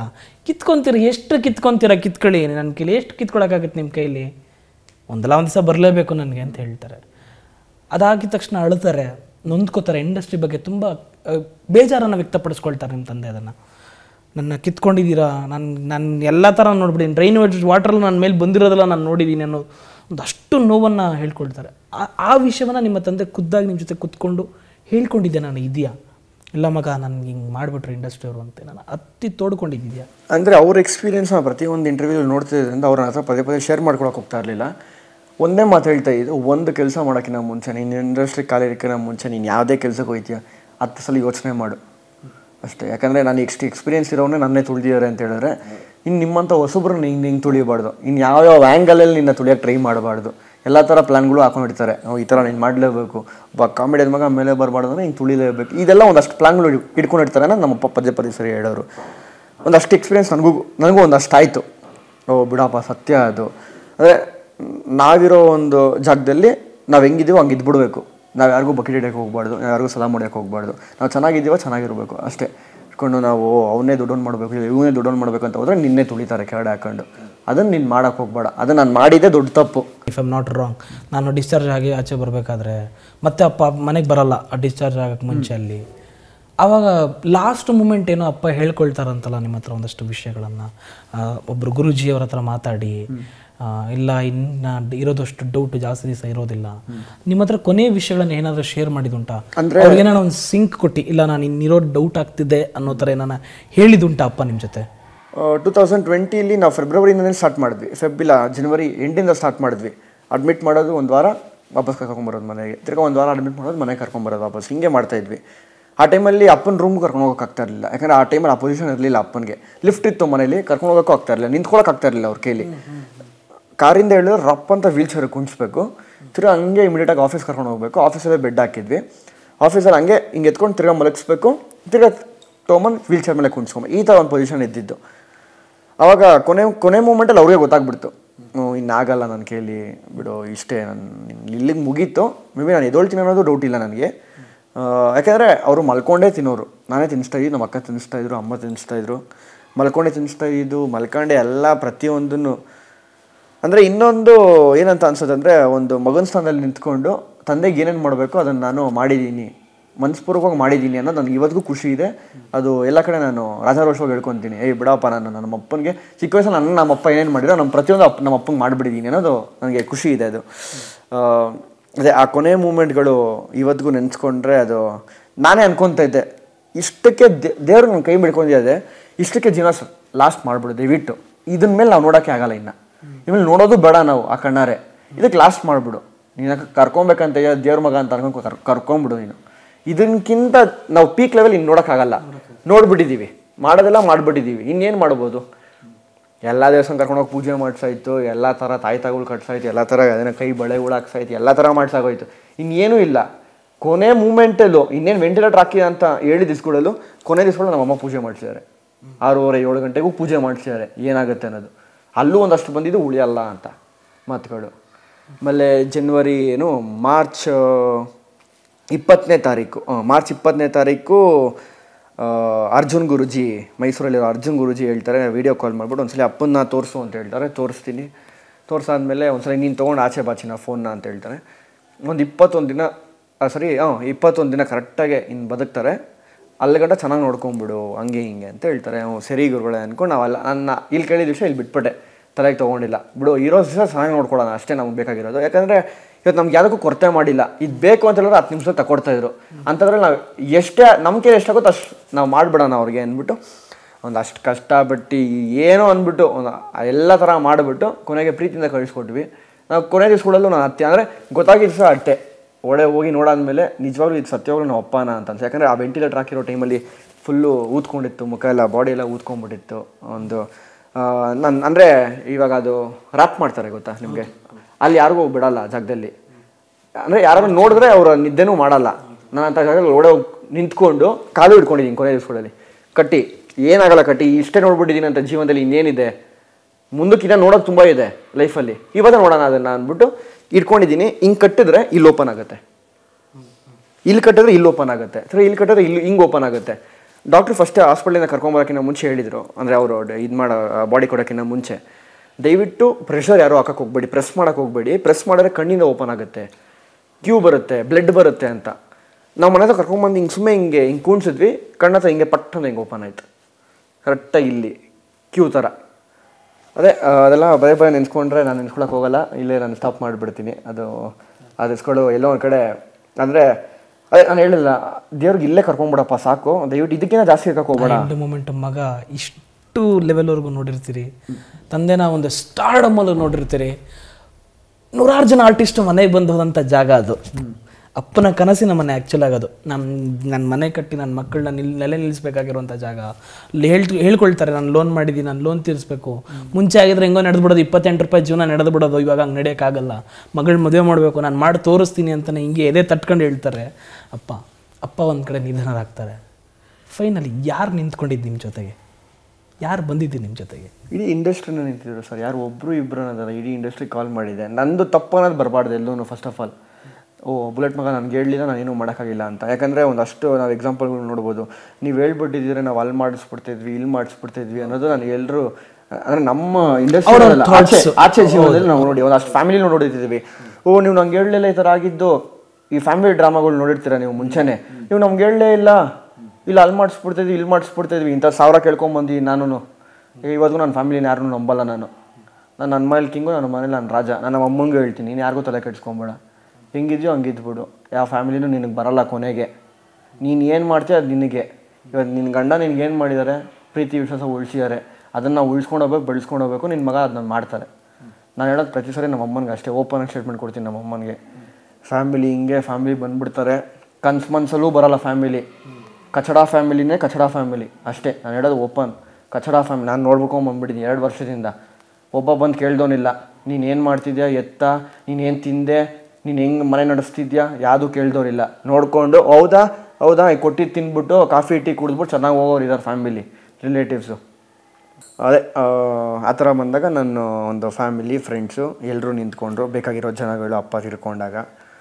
ಎಷ್ಟು ಕಿತ್ಕೊಳ್ಳಿ, ನನ್ನ ಕೈಲಿ ಎಷ್ಟು ಕಿತ್ಕೊಳ್ಳೋಕ್ಕಾಗತ್ತೆ ನಿಮ್ಮ ಕೈಲಿ, ಒಂದು ದಿವಸ ಬರಲೇಬೇಕು ನನಗೆ ಅಂತ ಹೇಳ್ತಾರೆ. ಅದಾಗಿದ ತಕ್ಷಣ ಅಳ್ತಾರೆ, ನೊಂದ್ಕೋತಾರೆ, ಇಂಡಸ್ಟ್ರಿ ಬಗ್ಗೆ ತುಂಬ ಬೇಜಾರನ್ನು ವ್ಯಕ್ತಪಡಿಸ್ಕೊಳ್ತಾರೆ ನಿಮ್ಮ ತಂದೆ. ಅದನ್ನು ನನ್ನ ಕಿತ್ಕೊಂಡಿದ್ದೀರಾ, ನಾನು ಎಲ್ಲ ಥರ ನೋಡ್ಬಿಟ್ಟಿದ್ದೀನಿ, ರೈನ್ ವಾಟ್ರಲ್ಲಿ ನನ್ನ ಮೇಲೆ ಬಂದಿರೋದೆಲ್ಲ ನಾನು ನೋಡಿದ್ದೀನಿ ಅನ್ನೋ ಒಂದಷ್ಟು ನೋವನ್ನು ಹೇಳ್ಕೊಳ್ತಾರೆ. ಆ ವಿಷಯವನ್ನು ನಿಮ್ಮ ತಂದೆ ಖುದ್ದಾಗಿ ನಿಮ್ಮ ಜೊತೆ ಕೂತ್ಕೊಂಡು ಹೇಳ್ಕೊಂಡಿದ್ದೆ ನಾನು, ಇದೆಯಾ ಇಲ್ಲ ಮಗ ನನಗೆ ಹಿಂಗೆ ಮಾಡಿಬಿಟ್ರೆ ಇಂಡಸ್ಟ್ರಿಯವರು ಅಂತ ನಾನು ಅತ್ತಿ ತೋಡ್ಕೊಂಡಿದ್ದಿದೆಯಾ ಅಂದರೆ ಅವ್ರ ಎಕ್ಸ್ಪೀರಿಯನ್ಸ್ನ ಪ್ರತಿಯೊಂದು ಇಂಟರ್ವ್ಯೂಲಿ ನೋಡ್ತಿದ್ದರಿಂದ ಅವ್ರ ಹತ್ರ ಪದೇ ಶೇರ್ ಮಾಡ್ಕೊಳಕ್ಕೆ ಹೋಗ್ತಾ ಇರಲಿಲ್ಲ. ಒಂದೇ ಮಾತು ಹೇಳ್ತಾ ಇದ್ದು, ಒಂದು ಕೆಲಸ ಮಾಡೋಕ್ಕಿಂತ ಮುಂಚೆ, ನೀನು ಇಂಡಸ್ಟ್ರಿ ಕಾಲಿರೋಕ್ಕಿಂತ ಮುಂಚೆ ನೀನು ಯಾವುದೇ ಕೆಲಸಕ್ಕೆ ಹೋಗ್ತೀಯ 10 ಸಲ ಯೋಚನೆ ಮಾಡು ಅಷ್ಟೇ. ಯಾಕಂದರೆ ನಾನು ಎಕ್ಸ್ಪೀರಿಯನ್ಸ್ ಇರೋವನ್ನೇ ನನ್ನೇ ತುಳಿದಿದ್ದಾರೆ ಅಂತ ಹೇಳಿದ್ರೆ, ಇನ್ನು ನಿಮ್ಮಂಥ ಹೊಸಬ್ರು ಹಿಂಗೆ ತುಳಿಬಾರ್ದು, ಇನ್ನು ಯಾವ್ಯಾವ ಆ್ಯಂಗಲಲ್ಲಿ ನಿನ್ನ ತುಳಿಯೋಕ್ಕೆ ಟ್ರೈ ಮಾಡಬಾರ್ದು. ಎಲ್ಲ ಥರ ಪ್ಲ್ಯಾನ್ಗಳು ಹಾಕೊಂಡಿರ್ತಾರೆ, ಈ ಥರ ನೀನು ಮಾಡಲೇಬೇಕು, ಕಾಮಿಡಿಯದ ಮಗ ಮೇಲೆ ಬರಬಾರ್ದು ಅಂದರೆ ಹಿಂಗೆ ತುಳಿಲೇಬೇಕು, ಇದೆಲ್ಲ ಒಂದಷ್ಟು ಪ್ಲ್ಯಾನ್ಗಳು ಇಟ್ಕೊಂಡಿರ್ತಾರೆ ಅನ್ನೋದು ನಮ್ಮಪ್ಪ ಪದೇ ಸರಿ ಹೇಳೋರು. ಒಂದಷ್ಟು ಎಕ್ಸ್ಪೀರಿಯನ್ಸ್ ನನಗೂ ಒಂದಷ್ಟು ಆಯಿತು. ಬಿಡಪ್ಪ ಸತ್ಯ ಅದು. ಅಂದರೆ ನಾವಿರೋ ಒಂದು ಜಾಗದಲ್ಲಿ ನಾವು ಹೆಂಗಿದ್ದೀವೋ ಹಂಗೆ ಇದ್ಬಿಡ್ಬೇಕು, ನಾವು ಯಾರಿಗೂ ಬಕೆಟ್ ಹಿಡಿಯೋಕ್ಕೆ ಹೋಗ್ಬಾರ್ದು, ಯಾರಿಗೂ ಸಲಾಮ್ ಹೊಡಿಯೋಕ್ಕೆ ಹೋಗ್ಬಾರ್ದು, ನಾವು ಚೆನ್ನಾಗಿದ್ದೀವೋ ಚೆನ್ನಾಗಿರಬೇಕು ಅಷ್ಟೇ. ಇಟ್ಕೊಂಡು ನಾವು ಅವನ್ನೇ ದುಡ್ಡನ್ನು ಮಾಡಬೇಕು, ಇವನೇ ದುಡ್ಡನ್ನು ಮಾಡಬೇಕು ಅಂತ ಹೋದರೆ ನಿನ್ನೆ ತುಳಿತಾರೆ ಕೆಳಗಡೆ ಹಾಕೊಂಡು. ಅದನ್ನು ನೀನು ಮಾಡೋಕ್ಕೆ ಹೋಗ್ಬೇಡ, ಅದನ್ನು ನಾನು ಮಾಡಿದ್ದೆ ದೊಡ್ಡ ತಪ್ಪು. If I am not wrong, ನಾನು ಡಿಸ್ಚಾರ್ಜ್ ಆಗಿ ಆಚೆ ಬರಬೇಕಾದ್ರೆ ಮತ್ತೆ ಅಪ್ಪ ಮನೆಗೆ ಬರೋಲ್ಲ, ಡಿಸ್ಚಾರ್ಜ್ ಆಗೋಕ್ಕೆ ಮುಂಚೆ ಅಲ್ಲಿ ಆವಾಗ ಲಾಸ್ಟ್ ಮೂಮೆಂಟ್ ಏನೋ ಅಪ್ಪ ಹೇಳ್ಕೊಳ್ತಾರಂತಲ್ಲ ನಿಮ್ಮ ಹತ್ರ ಒಂದಷ್ಟು ವಿಷಯಗಳನ್ನು, ಒಬ್ಬರು ಗುರುಜಿಯವ್ರ ಹತ್ರ ಮಾತಾಡಿ, ಇಲ್ಲ ಇನ್ನು ಇರೋದಷ್ಟು ಡೌಟ್ ಜಾಸ್ತಿ ದಿವಸ ಇರೋದಿಲ್ಲ, ನಿಮ್ಮ ಹತ್ರ ಕೊನೆಯ ವಿಷಯಗಳನ್ನ ಏನಾದರೂ ಶೇರ್ ಮಾಡಿದುಂಟಾ? ಅಂದರೆ ಏನಾರ ಒಂದು ಸಿಂಕ್ ಕೊಟ್ಟು, ಇಲ್ಲ ನಾನು ಇನ್ನಿರೋ ಡೌಟ್ ಆಗ್ತಿದೆ ಅನ್ನೋ ಥರ ಏನಾನ ಹೇಳಿದುಂಟಾ ಅಪ್ಪ ನಿಮ್ಮ ಜೊತೆ? 2020 ನಾವು ಫೆಬ್ರವರಿಯಿಂದನೇ ಸ್ಟಾರ್ಟ್ ಮಾಡಿದ್ವಿ, ಜನವರಿ ಎಂಡಿಂದ ಸ್ಟಾರ್ಟ್ ಮಾಡಿದ್ವಿ. ಅಡ್ಮಿಟ್ ಮಾಡೋದು ಒಂದು ವಾರ, ವಾಪಸ್ ಕರ್ಕೊಂಬರೋದು ಮನೆಗೆ, ತಿರ್ಗಾ ಒಂದು ವಾರ ಅಡ್ಮಿಟ್ ಮಾಡೋದು, ಮನೆಗೆ ಕರ್ಕೊಂಬರೋದು ವಾಪಸ್, ಹಿಂಗೆ ಮಾಡ್ತಾಯಿದ್ವಿ. ಆ ಟೈಮಲ್ಲಿ ಅಪ್ಪನ ರೂಮ್ಗೆ ಕರ್ಕೊಂಡು ಹೋಗೋಕೆ ಆಗ್ತಾ ಇರಲಿಲ್ಲ, ಯಾಕಂದರೆ ಆ ಟೈಮಲ್ಲಿ ಆ ಪೊಸಿಷನ್ ಇರಲಿಲ್ಲ ಅಪ್ಪನಿಗೆ. ಲಿಫ್ಟ್ ಇತ್ತು ಮನೇಲಿ, ಕರ್ಕೊಂಡು ಹೋಗೋಕ್ಕೂ ಆಗ್ತಾ ಇರಲಿಲ್ಲ, ನಿಂತ್ಕೊಳ್ಳೋಕೆ ಆಗ್ತಾ ಇರಲಿಲ್ಲ ಅವ್ರ ಕೈಲಿ. ಕಾರಿಂದ ಹೇಳಿದ್ರೆ ರಪ್ ಅಂತ ವೀಲ್ ಚೇರಿಗೆ ಕುಣಿಸ್ಬೇಕು, ತಿರ್ಗಾ ಹಂಗೆ ಇಮಿಡಿಯೇಟಾಗಿ ಆಫೀಸ್ ಕರ್ಕೊಂಡು ಹೋಗ್ಬೇಕು. ಆಫೀಸಲ್ಲೇ ಬೆಡ್ ಹಾಕಿದ್ವಿ, ಆಫೀಸಲ್ಲಿ ಹಂಗೆ ಹಿಂಗೆ ಎತ್ಕೊಂಡು ತಿರ್ಗಾ ಮಲಗಿಸ್ಬೇಕು, ತಿರ್ಗಾ ತೊಗೊಂಬಂದು ವೀಲ್ ಚೇರ್ ಮೇಲೆ ಕುಣಿಸ್ಕೊಂಬ, ಈ ಥರ ಒಂದು ಪೊಸಿಷನ್ ಇದ್ದಿದ್ದು. ಆವಾಗ ಕೊನೆ ಮೂಮೆಂಟಲ್ಲಿ ಅವ್ರಿಗೆ ಗೊತ್ತಾಗ್ಬಿಡ್ತು, ಇನ್ನಾಗಲ್ಲ ನನ್ನ ಕೈಲಿ ಬಿಡು, ಇಷ್ಟೇ, ನಾನು ಇಲ್ಲಿಗೆ ಮುಗೀತು. ಮೇ ಬಿ ನಾನು ಎದೊಳ್ತೀನಿ ಅನ್ನೋದು ಡೌಟ್ ಇಲ್ಲ ನನಗೆ. ಯಾಕೆಂದರೆ ಅವರು ಮಲ್ಕೊಂಡೇ ತಿನ್ನೋರು, ನಾನೇ ತಿನ್ನಿಸ್ತಾಯಿದ್ದು, ನಮ್ಮ ಅಕ್ಕ ತಿನ್ನಿಸ್ತಾಯಿದ್ರು, ಅಮ್ಮ ತಿನ್ನಿಸ್ತಾಯಿದ್ರು, ಮಲ್ಕೊಂಡೇ ತಿನ್ನಿಸ್ತಾಯಿದ್ದು, ಮಲ್ಕೊಂಡೆ ಎಲ್ಲ ಪ್ರತಿಯೊಂದನ್ನು. ಅಂದರೆ ಇನ್ನೊಂದು ಏನಂತ ಅನ್ಸೋದು ಅಂದರೆ, ಒಂದು ಮಗನ ಸ್ಥಾನದಲ್ಲಿ ನಿಂತ್ಕೊಂಡು ತಂದೆಗೆ ಏನೇನು ಮಾಡಬೇಕು ಅದನ್ನು ನಾನು ಮಾಡಿದ್ದೀನಿ, ಮನಸ್ಪೂರ್ವಕವಾಗಿ ಮಾಡಿದ್ದೀನಿ ಅನ್ನೋದು ನನಗೆ ಇವತ್ತಿಗೂ ಖುಷಿ ಇದೆ. ಅದು ಎಲ್ಲ ಕಡೆ ನಾನು ರಾಜಾರೋಷವಾಗಿ ಹೇಳ್ಕೊತೀನಿ, ಬಿಡಪ್ಪ, ನಾನು ನಮ್ಮ ಅಪ್ಪನಿಗೆ ಚಿಕ್ಕ ವಯಸ್ಸಲ್ಲಿ ನಮ್ಮಪ್ಪ ಏನೇನು ಮಾಡಿರೋ ನಮ್ಮ ಪ್ರತಿಯೊಂದು ನಮ್ಮ ಅಪ್ಪಂಗೆ ಮಾಡಿಬಿಟ್ಟಿದ್ದೀನಿ ಅನ್ನೋದು ನನಗೆ ಖುಷಿ ಇದೆ. ಅದು ಅದೇ ಆ ಕೊನೆ ಮೂಮೆಂಟ್ಗಳು ಇವತ್ತಿಗೂ ನೆನೆಸ್ಕೊಂಡ್ರೆ ಅದು ನಾನೇ ಅನ್ಕೊತಾ ಇದ್ದೆ, ಇಷ್ಟಕ್ಕೆ ದೇವ್ರು ನನ್ನ ಕೈ ಬಿಡ್ಕೊಂಡಿದ್ದೆ, ಇಷ್ಟಕ್ಕೆ ಜೀವನ ಲಾಸ್ಟ್ ಮಾಡಿಬಿಡು ದಯವಿಟ್ಟು, ಇದನ್ನ ಮೇಲೆ ನಾವು ನೋಡೋಕ್ಕೆ ಆಗಲ್ಲ, ಇನ್ಮೇಲೆ ನೋಡೋದು ಬೇಡ ನಾವು ಆ ಕಣ್ಣಾರೆ, ಇದಕ್ಕೆ ಲಾಸ್ಟ್ ಮಾಡಿಬಿಡು, ನೀನು ಕರ್ಕೊಬೇಕಂತ ದೇವ್ರ ಮಗ ಅಂತ ಅನ್ಕೊಂಡು ಕರ್ಕೊಂಬಿಡು ನೀನು, ಇದಕ್ಕಿಂತ ನಾವು ಪೀಕ್ ಲೆವೆಲ್ ಇನ್ನು ನೋಡೋಕ್ಕಾಗಲ್ಲ, ನೋಡ್ಬಿಟ್ಟಿದ್ದೀವಿ, ಮಾಡೋದೆಲ್ಲ ಮಾಡಿಬಿಟ್ಟಿದ್ದೀವಿ, ಇನ್ನೇನು ಮಾಡ್ಬೋದು. ಎಲ್ಲ ದೇವಸ್ಥಾನ ಕರ್ಕೊಂಡೋಗಿ ಪೂಜೆ ಮಾಡಿಸಾಯ್ತು, ಎಲ್ಲ ಥರ ತಾಯ್ತಾಗಳು ಕಟ್ಸಾಯ್ತು, ಎಲ್ಲ ಥರ ಅದನ್ನು ಕೈ ಬಳೆಗಳು ಹಾಕ್ಸಾಯ್ತು, ಎಲ್ಲ ಥರ ಮಾಡ್ಸಾಗೋಯ್ತು, ಇನ್ನೇನೂ ಇಲ್ಲ. ಕೊನೆ ಮೂಮೆಂಟಲ್ಲೂ ಇನ್ನೇನು ವೆಂಟಿಲೇಟರ್ ಹಾಕಿ ಅಂತ ಹೇಳಿ ದಿಸ್ಕೊಳ್ಳಲು ಕೊನೆ ದಿಸ್ಕೊಳ್ಳು ನಮ್ಮಮ್ಮ ಪೂಜೆ ಮಾಡಿಸಿದ್ದಾರೆ, 6:30-7 ಗಂಟೆಗೂ ಪೂಜೆ ಮಾಡಿಸಿದ್ದಾರೆ, ಏನಾಗುತ್ತೆ ಅನ್ನೋದು. ಅಲ್ಲೂ ಒಂದಷ್ಟು ಬಂದಿದ್ದು ಉಳಿಯಲ್ಲ ಅಂತ ಮಾತುಗಳು. ಆಮೇಲೆ ಮಾರ್ಚ್ 20ನೇ ತಾರೀಕು ಅರ್ಜುನ್ ಗುರುಜಿ, ಮೈಸೂರಲ್ಲಿರೋ ಅರ್ಜುನ್ ಗುರುಜಿ ಹೇಳ್ತಾರೆ, ವೀಡಿಯೋ ಕಾಲ್ ಮಾಡಿಬಿಟ್ಟು ಒಂದ್ಸಲ ಅಪ್ಪನ್ನ ತೋರಿಸು ಅಂತ ಹೇಳ್ತಾರೆ. ತೋರಿಸ್ತೀನಿ, ತೋರಿಸಾದ್ಮೇಲೆ ಒಂದ್ಸಲ ನೀನು ತೊಗೊಂಡು ಆಚೆ ಬಾಚಿನ ಫೋನ್ನ ಅಂತ ಹೇಳ್ತಾರೆ. ಒಂದು 21 ದಿನ ಕರೆಕ್ಟಾಗಿ ಇನ್ನು ಬದುಕ್ತಾರೆ, ಅಲ್ಲಿಗಂಟ ಚೆನ್ನಾಗಿ ನೋಡ್ಕೊಂಬಿಡು ಹಂಗೆ ಹಿಂಗೆ ಅಂತ ಹೇಳ್ತಾರೆ. ಸರಿ ಗುರುಗಳೇ ಅಂದ್ಕೊಂಡು ನಾವೆಲ್ಲ ನನ್ನ ಇಲ್ಲಿ ಕೇಳಿದ ವಿಷಯ ಇಲ್ಲಿ ಬಿಟ್ಬಿಟ್ಟೆ, ತಲೆಗೆ ತೊಗೊಂಡಿಲ್ಲ. ಬಿಡು, ಇರೋ ದಿವಸ ಚೆನ್ನಾಗಿ ನೋಡ್ಕೊಳ್ಳೋಣ ಅಷ್ಟೇ ನಮ್ಗೆ ಬೇಕಾಗಿರೋದು. ಯಾಕಂದರೆ ಇವತ್ತು ನಮ್ಗೆ ಯಾವುದಕ್ಕೂ ಕೊರತೆ ಮಾಡಿಲ್ಲ, ಇದು ಬೇಕು ಅಂತ ಹೇಳಿದ್ರೆ 10 ನಿಮಿಷ ತಗೊಡ್ತಾಯಿದ್ರು. ಅಂತಂದರೆ ನಾವು ಎಷ್ಟೇ ನಮ್ಮ ಕೈಲಿ ಎಷ್ಟಾಗುತ್ತೋ ಅಷ್ಟು ನಾವು ಮಾಡಿಬಿಡೋಣ ಅವ್ರಿಗೆ ಅಂದ್ಬಿಟ್ಟು ಒಂದಷ್ಟು ಕಷ್ಟಪಟ್ಟು ಏನೋ ಅಂದ್ಬಿಟ್ಟು ಎಲ್ಲ ಥರ ಮಾಡಿಬಿಟ್ಟು ಕೊನೆಗೆ ಪ್ರೀತಿಯಿಂದ ಕಳಿಸ್ಕೊಟ್ವಿ. ನಾವು ಕೊನೆ ದಿವ್ಸಗಳಲ್ಲೂ ನಾನು ಅತ್ತೆ ಅಂದರೆ ಗೊತ್ತಾಗಿದ್ದು ಸಹ ಅಟ್ಟೆ ಒಡೆ ಹೋಗಿ ನೋಡಾದ್ಮೇಲೆ ನಿಜವಾಗ್ಲೂ ಇದು ಸತ್ಯವಾಗ್ಲೂ ನಾವು ಅಪ್ಪನ ಅಂತ. ಯಾಕಂದರೆ ಆ ವೆಂಟಿಲೇಟರ್ ಹಾಕಿರೋ ಟೈಮಲ್ಲಿ ಫುಲ್ಲು ಊದ್ಕೊಂಡಿತ್ತು, ಮುಖ ಎಲ್ಲ ಬಾಡಿ ಎಲ್ಲ ಊದ್ಕೊಂಡ್ಬಿಟ್ಟಿತ್ತು. ಒಂದು ನಾನು ಅಂದರೆ ಇವಾಗ ಅದು ರ್ಯಾಪ್ ಮಾಡ್ತಾರೆ ಗೊತ್ತಾ ನಿಮಗೆ, ಅಲ್ಲಿ ಯಾರಿಗೂ ಬಿಡಲ್ಲ ಜಾಗದಲ್ಲಿ, ಅಂದರೆ ಯಾರಾದ್ರೂ ನೋಡಿದ್ರೆ ಅವರ ನಿದ್ದೆನೂ ಮಾಡಲ್ಲ. ನಾನು ಅಂಥ ಜಾಗದಲ್ಲಿ ಓಡೋ ನಿಂತ್ಕೊಂಡು ಕಾಲು ಹಿಡ್ಕೊಂಡಿದ್ದೀನಿ ಕೊನೆ ದಿವಸಗಳಲ್ಲಿ, ಕಟ್ಟಿ ಏನಾಗಲ್ಲ ಕಟ್ಟಿ, ಇಷ್ಟೇ ನೋಡ್ಬಿಟ್ಟಿದ್ದೀನಿ ಅಂತ ಜೀವನದಲ್ಲಿ ಇನ್ನೇನಿದೆ, ಮುಂದಕ್ಕಿನ್ನ ನೋಡೋದು ತುಂಬ ಇದೆ ಲೈಫಲ್ಲಿ, ಇವತ್ತೇ ನೋಡೋಣ ಅದನ್ನು ಅಂದ್ಬಿಟ್ಟು ಇಟ್ಕೊಂಡಿದ್ದೀನಿ. ಹಿಂಗೆ ಕಟ್ಟಿದ್ರೆ ಇಲ್ಲಿ ಓಪನ್ ಆಗುತ್ತೆ, ಇಲ್ಲಿ ಕಟ್ಟಿದ್ರೆ ಇಲ್ಲಿ ಓಪನ್ ಆಗುತ್ತೆ, ಇಲ್ಲಿ ಕಟ್ಟಿದ್ರೆ ಇಲ್ಲಿ ಹಿಂಗೆ ಓಪನ್ ಆಗುತ್ತೆ. ಡಾಕ್ಟ್ರು ಫಸ್ಟ್ ಹಾಸ್ಪಿಟ್ಲಿಂದ ಕರ್ಕೊಂಬರೋಕ್ಕಿಂತ ಮುಂಚೆ ಹೇಳಿದರು, ಅಂದರೆ ಅವರು ಇದು ಮಾಡೋ ಬಾಡಿ ಕೊಡೋಕ್ಕಿಂತ ಮುಂಚೆ, ದಯವಿಟ್ಟು ಪ್ರೆಷರ್ ಯಾರೂ ಹಾಕಕ್ಕೆ ಹೋಗ್ಬೇಡಿ, ಪ್ರೆಸ್ ಮಾಡೋಕ್ಕೆ ಹೋಗ್ಬೇಡಿ, ಪ್ರೆಸ್ ಮಾಡಿದ್ರೆ ಕಣ್ಣಿಂದ ಓಪನ್ ಆಗುತ್ತೆ, ಕ್ಯೂ ಬರುತ್ತೆ, ಬ್ಲಡ್ ಬರುತ್ತೆ ಅಂತ. ನಾವು ಮನೆ ಹತ್ರ ಕರ್ಕೊಂಬಂದು ಹಿಂಗೆ ಸುಮ್ಮನೆ ಹಿಂಗೆ ಕೂಣಿಸಿದ್ವಿ, ಕಣ್ಣ ಹತ್ರ ಹಿಂಗೆ ಪಟ್ಟಂತ ಹಿಂಗೆ ಓಪನ್ ಆಯಿತು ಕರೆಕ್ಟಾಗಿ ಇಲ್ಲಿ ಕ್ಯೂ ಥರ. ಅದೆಲ್ಲ ಬರೇ ನೆನೆಸ್ಕೊಂಡ್ರೆ ನಾನು ನೆನೆಸ್ಕೊಳಕ್ಕೆ ಹೋಗಲ್ಲ, ಇಲ್ಲೇ ನಾನು ಸ್ಟಾಪ್ ಮಾಡಿಬಿಡ್ತೀನಿ. ಅದು ಇಸ್ಕೊಂಡು ಎಲ್ಲೋ ಒಂದು ಕಡೆ ಅಂದರೆ ಅದೇ ನಾನು ಹೇಳಿಲ್ಲ, ದೇವ್ರಿಗೆ ಇಲ್ಲೇ ಕರ್ಕೊಂಡ್ಬಿಡಪ್ಪ ಸಾಕು, ದಯವಿಟ್ಟು ಇದಕ್ಕಿಂತ ಜಾಸ್ತಿ ಇರ್ಕಕ್ಕೆ ಹೋಗ್ಬೇಡ. ಮೂಮೆಂಟ್ ಮಗ ಇಷ್ಟು ಲೆವೆಲ್ವರೆಗೂ ನೋಡಿರ್ತೀರಿ, ತಂದೆನ ಒಂದು ಸ್ಟಾರ್ಡಮಲ್ಲಿ ನೋಡಿರ್ತೀರಿ, 100 ಜನ ಆರ್ಟಿಸ್ಟ್ ಮನೆಗೆ ಬಂದು ಹೋದಂಥ ಜಾಗ ಅದು. ಅಪ್ಪನ ಕನಸಿನ ಮನೆ ಆ್ಯಕ್ಚುಲ್ ಆಗೋದು. ನನ್ನ ಮನೆ ಕಟ್ಟಿ ನನ್ನ ಮಕ್ಕಳನ್ನ ನೆಲೆ ನಿಲ್ಲಿಸ್ಬೇಕಾಗಿರುವಂಥ ಜಾಗ. ಅಲ್ಲಿ ಹೇಳ್ಕೊಳ್ತಾರೆ, ನಾನು ಲೋನ್ ಮಾಡಿದ್ದೀನಿ, ನಾನು ಲೋನ್ ತೀರಿಸ್ಬೇಕು. ಮುಂಚೆ ಆಗಿದ್ರೆ ಹೆಂಗೋ ನಡೆದು ಬಿಡೋದು, 28 ರೂಪಾಯಿ ಜೀವನ ನಡೆದು ಬಿಡೋದು, ಇವಾಗ ಹಂಗೆ ನಡೆಯೋಕ್ಕಾಗಲ್ಲ, ಮಗಳು ಮದುವೆ ಮಾಡಬೇಕು, ನಾನು ಮಾಡಿ ತೋರಿಸ್ತೀನಿ ಅಂತಲೇ ಹಿಂಗೆ ಎದೆ ತಟ್ಕೊಂಡು ಹೇಳ್ತಾರೆ. ಅಪ್ಪ ಒಂದು ಕಡೆ ನಿಧನರಾಗ್ತಾರೆ. ಫೈನಲಿ ಯಾರು ನಿಂತ್ಕೊಂಡಿದ್ದು ನಿಮ್ಮ ಜೊತೆಗೆ, ಯಾರು ಬಂದಿದ್ದೀನಿ ನಿಮ್ಮ ಜೊತೆಗೆ? ಇಡೀ ಇಂಡಸ್ಟ್ರಿನ ನಿಂತಿದ್ರು ಸರ್, ಯಾರು ಒಬ್ಬರು ಇಬ್ಬರು ಅನ್ನೋದಲ್ಲ, ಇಡೀ ಇಂಡಸ್ಟ್ರಿ ಕಾಲ್ ಮಾಡಿದೆ. ನಂದು ತಪ್ಪು ಅನ್ನೋದು ಬರಬಾರ್ದು ಎಲ್ಲೂ. ಫಸ್ಟ್ ಆಫ್ ಆಲ್ ಬುಲೆಟ್ ಮಗ ನನಗೆ ಹೇಳಲಿಲ್ಲ, ನಾನೇನು ಮಾಡೋಕ್ಕಾಗಿಲ್ಲ ಅಂತ. ಯಾಕಂದರೆ ಒಂದಷ್ಟು ನಾವು ಎಕ್ಸಾಂಪಲ್ಗಳು ನೋಡ್ಬೋದು, ನೀವು ಹೇಳ್ಬಿಟ್ಟಿದ್ದೀರ ನಾವು ಅಲ್ಲಿ ಮಾಡಿಸ್ಬಿಡ್ತಿದ್ವಿ, ಇಲ್ಲಿ ಮಾಡಿಸ್ಬಿಡ್ತಿದ್ವಿ ಅನ್ನೋದು ನನಗೆ ಎಲ್ಲರೂ, ಅಂದರೆ ನಮ್ಮ ಇಂಡಸ್ಟ್ರಿ ಆಚೆ ಜೀವನದಲ್ಲಿ ನಾವು ನೋಡಿ ಒಂದಷ್ಟು ಫ್ಯಾಮಿಲಿ ನೋಡಿರ್ತಿದ್ವಿ. ನೀವು ನಂಗೆ ಹೇಳಲಿಲ್ಲ ಈ ಥರ ಆಗಿದ್ದು, ಈ ಫ್ಯಾಮಿಲಿ ಡ್ರಾಮಾಗಳು ನೋಡಿರ್ತೀರ ನೀವು ಮುಂಚೆನೇ, ನೀವು ನಮ್ಗೆ ಹೇಳಲೇ ಇಲ್ಲ, ಇಲ್ಲ ಅಲ್ಲಿ ಮಾಡಿಸ್ಬಿಡ್ತಿದ್ವಿ, ಇಲ್ಲಿ ಮಾಡಿಸ್ಬಿಡ್ತಿದ್ವಿ, ಇಂಥ 1000 ಕೇಳ್ಕೊಂಬಂದು ನಾನು ಇವತ್ತು ನನ್ನ ಫ್ಯಾಮಿಲಿನ ಯಾರನ್ನೂ ನಂಬಲ್ಲ. ನಾನು ನನ್ನ ಮನೇಲಿ ಕಿಂಗು, ನನ್ನ ಮನೇಲಿ ನಾನು ರಾಜ. ನಾನು ನಮ್ಮ ಅಮ್ಮಂಗೆ ಹೇಳ್ತೀನಿ, ನೀನು ಯಾರಿಗೂ ತಲೆ ಕೆಡ್ಸ್ಕೊಂಬೇಡ, ಹೆಂಗಿದ್ಯೋ ಹಂಗಿದ್ಬಿಡು, ಯಾವ ಫ್ಯಾಮಿಲಿನೂ ನಿನಗೆ ಬರಲ್ಲ. ಕೊನೆಗೆ ನೀನು ಏನು ಮಾಡ್ತೀಯ ಅದು ನಿನಗೆ. ಇವತ್ತು ನಿನ್ನ ಗಂಡ ನಿನಗೇನು ಮಾಡಿದ್ದಾರೆ, ಪ್ರೀತಿ ವಿಶ್ವಾಸ ಉಳಿಸಿದ್ದಾರೆ, ಅದನ್ನು ನಾವು ಉಳಿಸ್ಕೊಂಡು ಹೋಗ್ಬೇಕು, ಬೆಳೆಸ್ಕೊಂಡು ಹೋಗ್ಬೇಕು. ನಿನ್ನ ಮಗ ಅದನ್ನ ಮಾಡ್ತಾರೆ. ನಾನು ಹೇಳೋದು ಪ್ರತಿ ಸರಿ ನಮ್ಮ ಅಮ್ಮನಿಗೆ ಅಷ್ಟೇ ಓಪನ್ ಸ್ಟೇಟ್ಮೆಂಟ್ ಕೊಡ್ತೀನಿ. ನಮ್ಮ ಅಮ್ಮನಿಗೆ ಫ್ಯಾಮಿಲಿ ಹಿಂಗೆ ಫ್ಯಾಮಿಲಿ ಬಂದುಬಿಡ್ತಾರೆ, ಮನ್ಸಲ್ಲೂ ಬರೋಲ್ಲ ಫ್ಯಾಮಿಲಿ, ಕಚಡ ಫ್ಯಾಮಿಲಿನೇ ಕಚಡ ಫ್ಯಾಮಿಲಿ ಅಷ್ಟೇ. ನಾನು ಹೇಳೋದು ಓಪನ್ ಕಚಡ ಫ್ಯಾಮಿಲಿ. ನಾನು ನೋಡ್ಬೇಕು ಬಂದ್ಬಿಟ್ಟಿದ್ದೀನಿ 2 ವರ್ಷದಿಂದ, ಒಬ್ಬ ಬಂದು ಕೇಳ್ದೋನಿಲ್ಲ, ನೀನೇನು ಮಾಡ್ತಿದ್ಯಾ, ಎತ್ತ, ನೀನೇನು ತಿಂದೆ, ನೀನು ಹೆಂಗೆ ಮನೆ ನಡೆಸ್ತಿದ್ಯಾ, ಯಾವುದು ಕೇಳ್ದವ್ರಿಲ್ಲ. ನೋಡಿಕೊಂಡು ಹೌದಾ ಕೊಟ್ಟಿದ್ದು ತಿಂದ್ಬಿಟ್ಟು ಕಾಫಿ ಟೀ ಕುಡಿದ್ಬಿಟ್ಟು ಚೆನ್ನಾಗಿ ಹೋಗೋರು ಇದ್ದಾರೆ ಫ್ಯಾಮಿಲಿ, ರಿಲೇಟಿವ್ಸು. ಅದೇ ಆ ಥರ ಬಂದಾಗ ನನ್ನ ಒಂದು ಫ್ಯಾಮಿಲಿ, ಫ್ರೆಂಡ್ಸು ಎಲ್ಲರೂ ನಿಂತ್ಕೊಂಡ್ರು. ಬೇಕಾಗಿರೋ ಜನಗಳು ಅಪ್ಪ ತಿರ್ಕೊಂಡಾಗ